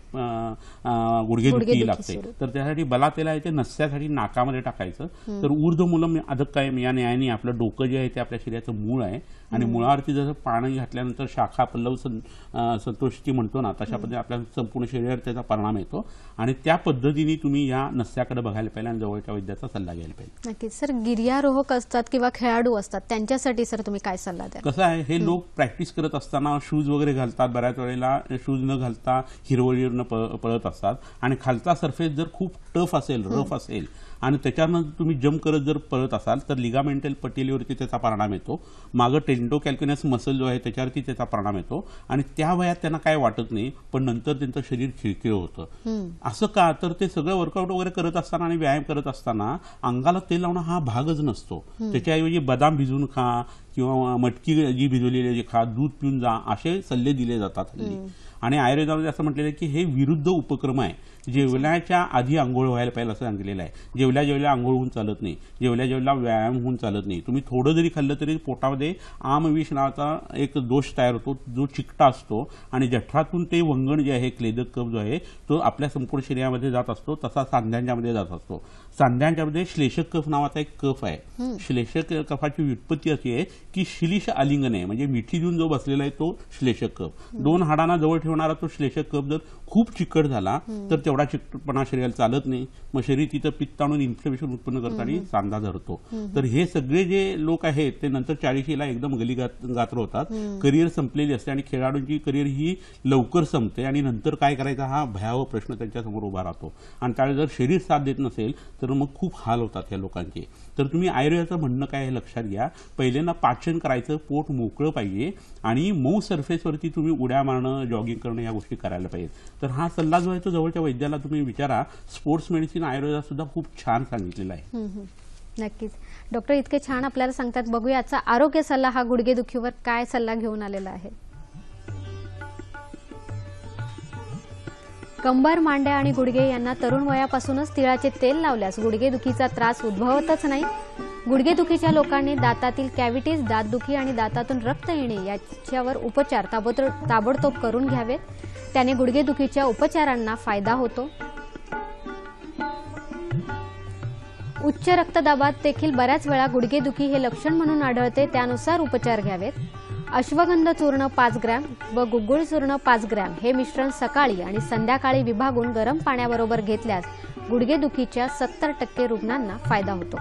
गुडघेदुखी लागते. तर त्यासाठी बलातेला आहे ते नस्यासाठी नाकामध्ये टाकायचं. तर ऊर्ध्वमूलम अधकायम या न्यायाने आपलं डोकं जे आहे ते आपल्या शरीराचं मूळ आहे आणि मुळावरती जसं पाणी घातल्यानंतर शाखा पल्लव संतोषी म्हणतो ना, तशा पद्धतीने आपल्या संपूर्ण शरीरावर त्याचा परिणाम येतो. आणि त्या पद्धतीने तुम्ही या नस्याकडे बघायला पाहिजे आणि जवळच्या वैद्याचा सल्ला घ्यायला पाहिजे. नक्कीच. सर, गिर्यारोहक असतात किंवा खेळाडू असतात त्यांच्यासाठी सर तुम्ही काय सल्ला द्याल? कसं आहे, हे लोक प्रॅक्टिस करत असताना शूज वगैरे घालतात, बऱ्याच वेळेला शूज न घालता हिरवळीवरनं पळत असतात आणि खालचा सरफेस जर खूप टफ असेल, रफ असेल आणि त्याच्यानंतर तुम्ही जम्प करत जर पळत असाल तर लिगामेंटल पटेलीवरती त्याचा परिणाम येतो. मागं टेंडो कॅल्क्युनस मसल जो आहे त्याच्यावरती त्याचा परिणाम येतो आणि त्या वयात त्यांना काय वाटत नाही, पण नंतर त्यांचं शरीर खिळखिळ होतं. असं का, तर ते सगळं वर्कआउट वगैरे करत असताना आणि व्यायाम करत असताना अंगाला तेल लावणं हा भागच नसतो. त्याच्याऐवजी बदाम भिजवून खा किंवा मटकी जी भिजवलेली जी खा, दूध पिऊन जा, असे सल्ले दिले जातात हल्ली. आणि आयुर्वेदामध्ये असं म्हटलेलं आहे की हे विरुद्ध उपक्रम आहे. जेवल्याच्या आधी आंघोळ व्हायला पाहिजे असं सांगितलेलं आहे. जेवल्या जेवल्या आंघोळ होऊन चालत नाही, जेवल्या जेवल्या व्यायाम होऊन चालत नाही. तुम्ही थोडं जरी खाल्लं तरी पोटामध्ये आमविष नावाचा एक दोष तयार होतो जो चिकटा असतो आणि जठरातून ते वंगण जे आहे, क्लेदक कफ जो आहे तो आपल्या संपूर्ण शरीरामध्ये जात असतो, तसा सांध्यांच्यामध्ये जात असतो. सांध्यांच्यामध्ये श्लेषक कफ नावाचा एक कफ आहे. श्लेषक कफाची व्युत्पत्ती अशी आहे की श्लीष आलिंगन आहे, म्हणजे मिठी देऊन जो बसलेला आहे तो श्लेषक कफ. दोन हाडांना जवळ ठेवणारा तो श्लेषक कफ जर खूप चिकट झाला तर तेवढा चिकटपणा शरीराला चालत नाही, मग शरीर तिथं पित्त आणून इन्फ्लेमेशन उत्पन्न करत आणि सांधा धरतो. तर हे सगळे जे लोक आहेत ते नंतर चाळीशीला एकदम गली गात्र होतात, करिअर संपलेली असते आणि खेळाडूंची करिअर ही लवकर संपते आणि नंतर काय करायचा हा भयावह प्रश्न त्यांच्यासमोर उभा राहतो. आणि त्यावेळेस जर शरीर साथ देत नसेल तर मग खूप हाल होतात या लोकांचे. तर तुम्ही आयुर्वेदाचं म्हणणं काय हे लक्षात घ्या, पहिल्यांदा पाचन करायचं, पोट मोकळं पाहिजे आणि मऊ सरफेसवरती तुम्ही उड्या मारणं, जॉगिंग करणं या गोष्टी करायला पाहिजेत. तर हा सल्ला जो आहे तो जवळच्या वैद्याला तुम्ही विचारा. स्पोर्ट्स मेडिसिन आयुर्वेदात सुद्धा खूप छान सांगितलेलं आहे. नक्कीच. डॉक्टर इतके छान आपल्याला सांगतात. बघूया आजचा आरोग्य सल्ला हा गुडघेदुखीवर काय सल्ला घेऊन आलेला आहे. कंबर, मांड्या आणि गुडघे यांना तरुण वयापासूनच तिळाचे तेल लावल्यास गुडघेदुखीचा त्रास उद्भवतच नाही. गुडघेदुखीच्या लोकांनी दातातील कॅव्हिटीज, दातदुखी आणि दातातून रक्त येणे याच्यावर उपचार ताबडतोब ताबडतोब करून घ्यावेत. त्याने गुडघेदुखीच्या उपचारांना फायदा होतो. उच्च रक्तदाबात देखील बऱ्याच वेळा गुडघेदुखी हे लक्षण म्हणून आढळते. त्यानुसार उपचार घ्यावेत. अश्वगंध चूर्ण पाच ग्रॅम व गुग्गुळ चूर्ण पाच ग्रॅम हे मिश्रण सकाळी आणि संध्याकाळी विभागून गरम पाण्याबरोबर घेतल्यास गुडघेदुखीच्या सत्तर टक्के रुग्णांना फायदा होतो.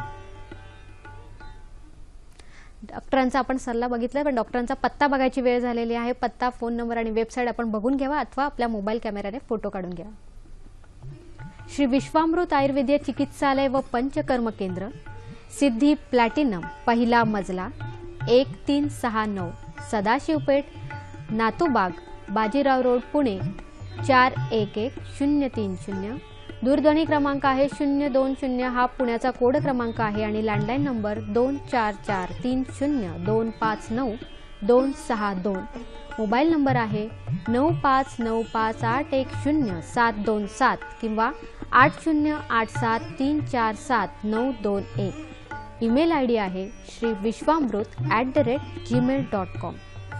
डॉक्टरांचा आपण सल्ला बघितला, पण डॉक्टरांचा पत्ता बघायची वेळ झालेली आहे. पत्ता, फोन नंबर आणि वेबसाईट आपण बघून घ्यावा अथवा आपल्या मोबाईल कॅमेऱ्याने फोटो काढून घ्या. श्री विश्वामृत आयुर्वेदीय चिकित्सालय व पंचकर्म केंद्र, सिद्धी प्लॅटिनम, पहिला मजला, एक तीन सहा नऊ, सदाशिवपेठ, नातूबाग, बाजीराव रोड, पुणे चार एक एक शून्य तीन शून्य. दूरध्वनी क्रमांक आहे शून्य दोन शून्य, हा पुण्याचा कोड क्रमांक आहे आणि लँडलाईन नंबर दोन चार चार तीन शून्य दोन पाच नऊ दोन सहा दोन. मोबाईल नंबर आहे नऊ पाच नऊ पाच आठ एक शून्य सात दोन सात किंवा आठ शून्य आठ सात तीन चार सात नऊ दोन एक. ईमेल आय डी आहे Shri Vishwamrut at the rate Gmail dot com.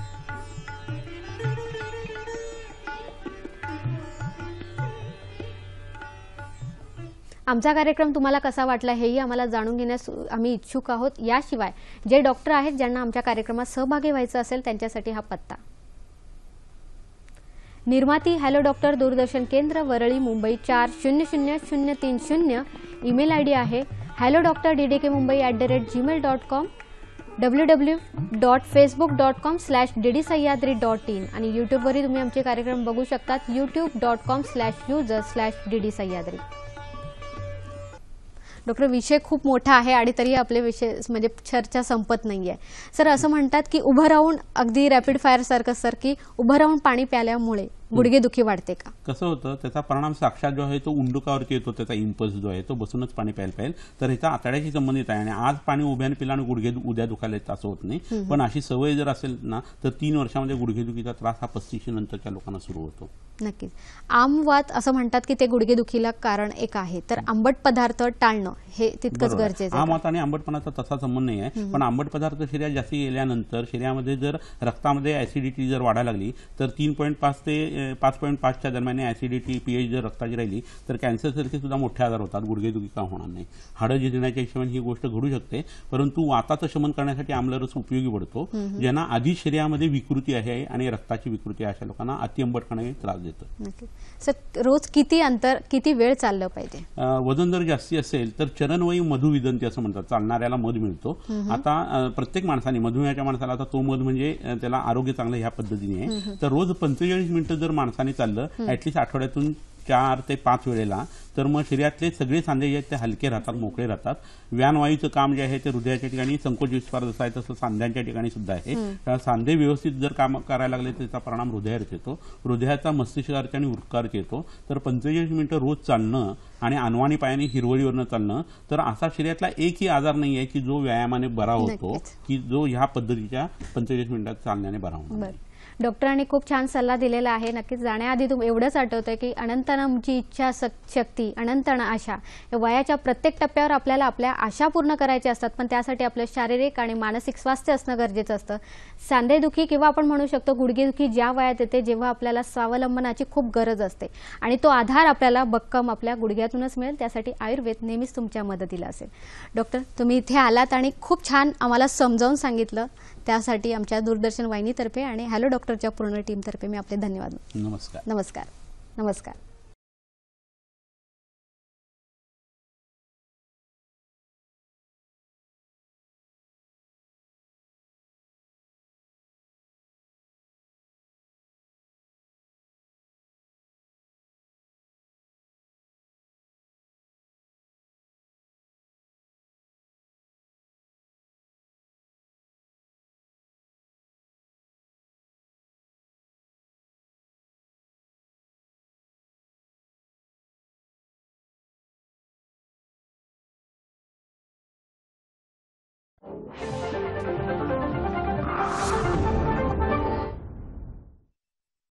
आमचा कार्यक्रम तुम्हाला कसा वाटला हेही आम्हाला जाणून घेण्यास आम्ही इच्छुक आहोत. याशिवाय जे डॉक्टर आहेत ज्यांना आमच्या कार्यक्रमात सहभागी व्हायचं असेल त्यांच्यासाठी हा पत्ता. निर्माती हॅलो डॉक्टर, दूरदर्शन केंद्र, वरळी, मुंबई चार शून्य शून्य शून्य तीन शून्य. ईमेल आय डी आहे hello doctor D D K Mumbai at the rate Gmail dot com. W W dot Facebook dot com slash D D Sahyadri dot in आणि यूट्यूबवरही तुम्ही आमचे कार्यक्रम बघू शकतात. YouTube dot com slash user slash D D Sahyadri. Doctor, विषय खूप मोठा आहे आणि तरी आपले विषय म्हणजे चर्चा संपत नाहीये. सर, असं म्हणतात की उभं राहून अगदी रॅपिड फायर सारखं सर की उभं राहून पाणी प्यायल्यामुळे गुडघेदुखी वाढते का? कसं होतं, त्याचा परिणाम साक्षात जो आहे तो उंडुकावरती येतो. त्याचा इम्पल्स जो आहे तो बसूनच पाणी प्यायला पाहिजे. तर ह्याचा आतड्याशी संबंधित आहे आणि आज पाणी उभ्याने पिला आणि गुडघे उद्या दुखायला येत असं होत नाही. पण अशी सवय जर असेल ना तर तीन वर्षामध्ये गुडघेदुखीचा त्रास हा पस्तीशी नंतरच्या लोकांना सुरू होतो. नक्कीच. आमवात असं म्हणतात की ते गुडघेदुखीला कारण एक आहे, तर आंबट पदार्थ टाळणं हे तितकंच गरजेचं आहे. आमवात आणि आंबटपणाचा तसा संबंध नाही आहे, पण आंबट पदार्थ शरीरात जास्ती गेल्यानंतर शरीरामध्ये जर रक्तामध्ये ऍसिडिटी जर वाढायला लागली तर तीन पॉईंट पाच ते पाच पॉईंट पाचच्या दरम्यान ऍसिडिटी पीएच जर रक्ताची राहिली तर कॅन्सरसारखे सुद्धा मोठे आजार होतात. गुडघेदुखी का होणार नाही. हाडं झिजण्याच्या हिशोबाने ही गोष्ट घडू शकते, परंतु वाताचं शमन करण्यासाठी आम्लरस उपयोगी पडतो. ज्यांना आधी शरीरामध्ये विकृती आहे आणि रक्ताची विकृती आहे अशा लोकांना अति आंबटपणा त्रास देतो. सर, रोज किती अंतर किती वेळ चाललं पाहिजे? वजन जर जास्ती असेल तर चरणवयी मधुविदंती असं म्हणतात, चालणाऱ्याला मध मिळतो. आता प्रत्येक माणसाने, मधुमेहाच्या माणसाला आता तो मध म्हणजे त्याला आरोग्य चांगलं ह्या पद्धतीने आहे. तर रोज पंचेचाळीस मिनिटं जर माणसाने चाललं ऍटलीस्ट आठवड्यातून चार ते पाच वेळेला तर मग शरीरातले सगळे सांधे जे आहेत ते हलके राहतात, मोकळे राहतात. व्यानवायूचं काम जे आहे ते हृदयाच्या ठिकाणी, संकोच विस्फार जसं आहे तसं सांध्यांच्या ठिकाणी सुद्धा आहे. सांधे व्यवस्थित जर काम करायला लागले तर त्याचा परिणाम हृदयावर येतो. हृदयाचा मस्तिष्कावरती आणि वृक्कावरती येतो. तर पंचेचाळीस मिनिटं रोज चालणं आणि अनवाणी पायाने हिरवळीवरनं चालणं, तर असा शरीरातला एकही आजार नाही आहे की जो व्यायामाने बरा होतो की जो ह्या पद्धतीच्या पंचेचाळीस मिनिटात चालण्याने बरा होतो. डॉक्टरांनी खूप छान सल्ला दिलेला आहे. नक्कीच जाण्याआधी तुम्ही एवढंच आठवतंय की अनंतनामची इच्छा शक्ती, अनंतन आशा, वयाच्या प्रत्येक टप्प्यावर आपल्याला आपल्या आशा पूर्ण करायच्या असतात, पण त्यासाठी आपलं शारीरिक आणि मानसिक स्वास्थ्य असणं गरजेचं असतं. सांधेदुखी किंवा आपण म्हणू शकतो गुडघेदुखी ज्या वयात येते जेव्हा आपल्याला स्वावलंबनाची खूप गरज असते आणि तो आधार आपल्याला भक्कम आपल्या गुडघ्यातूनच मिळेल. त्यासाठी आयुर्वेद नेहमीच तुमच्या मदतीला असेल. डॉक्टर, तुम्ही इथे आलात आणि खूप छान आम्हाला समजावून सांगितलं. त्यासाठी आमच्या दूरदर्शन वाहिनीतर्फे आणि हॅलो डॉक्टरच्या पूर्ण टीमतर्फे मी आपले धन्यवाद. नमस्कार. नमस्कार. नमस्कार. Thank you.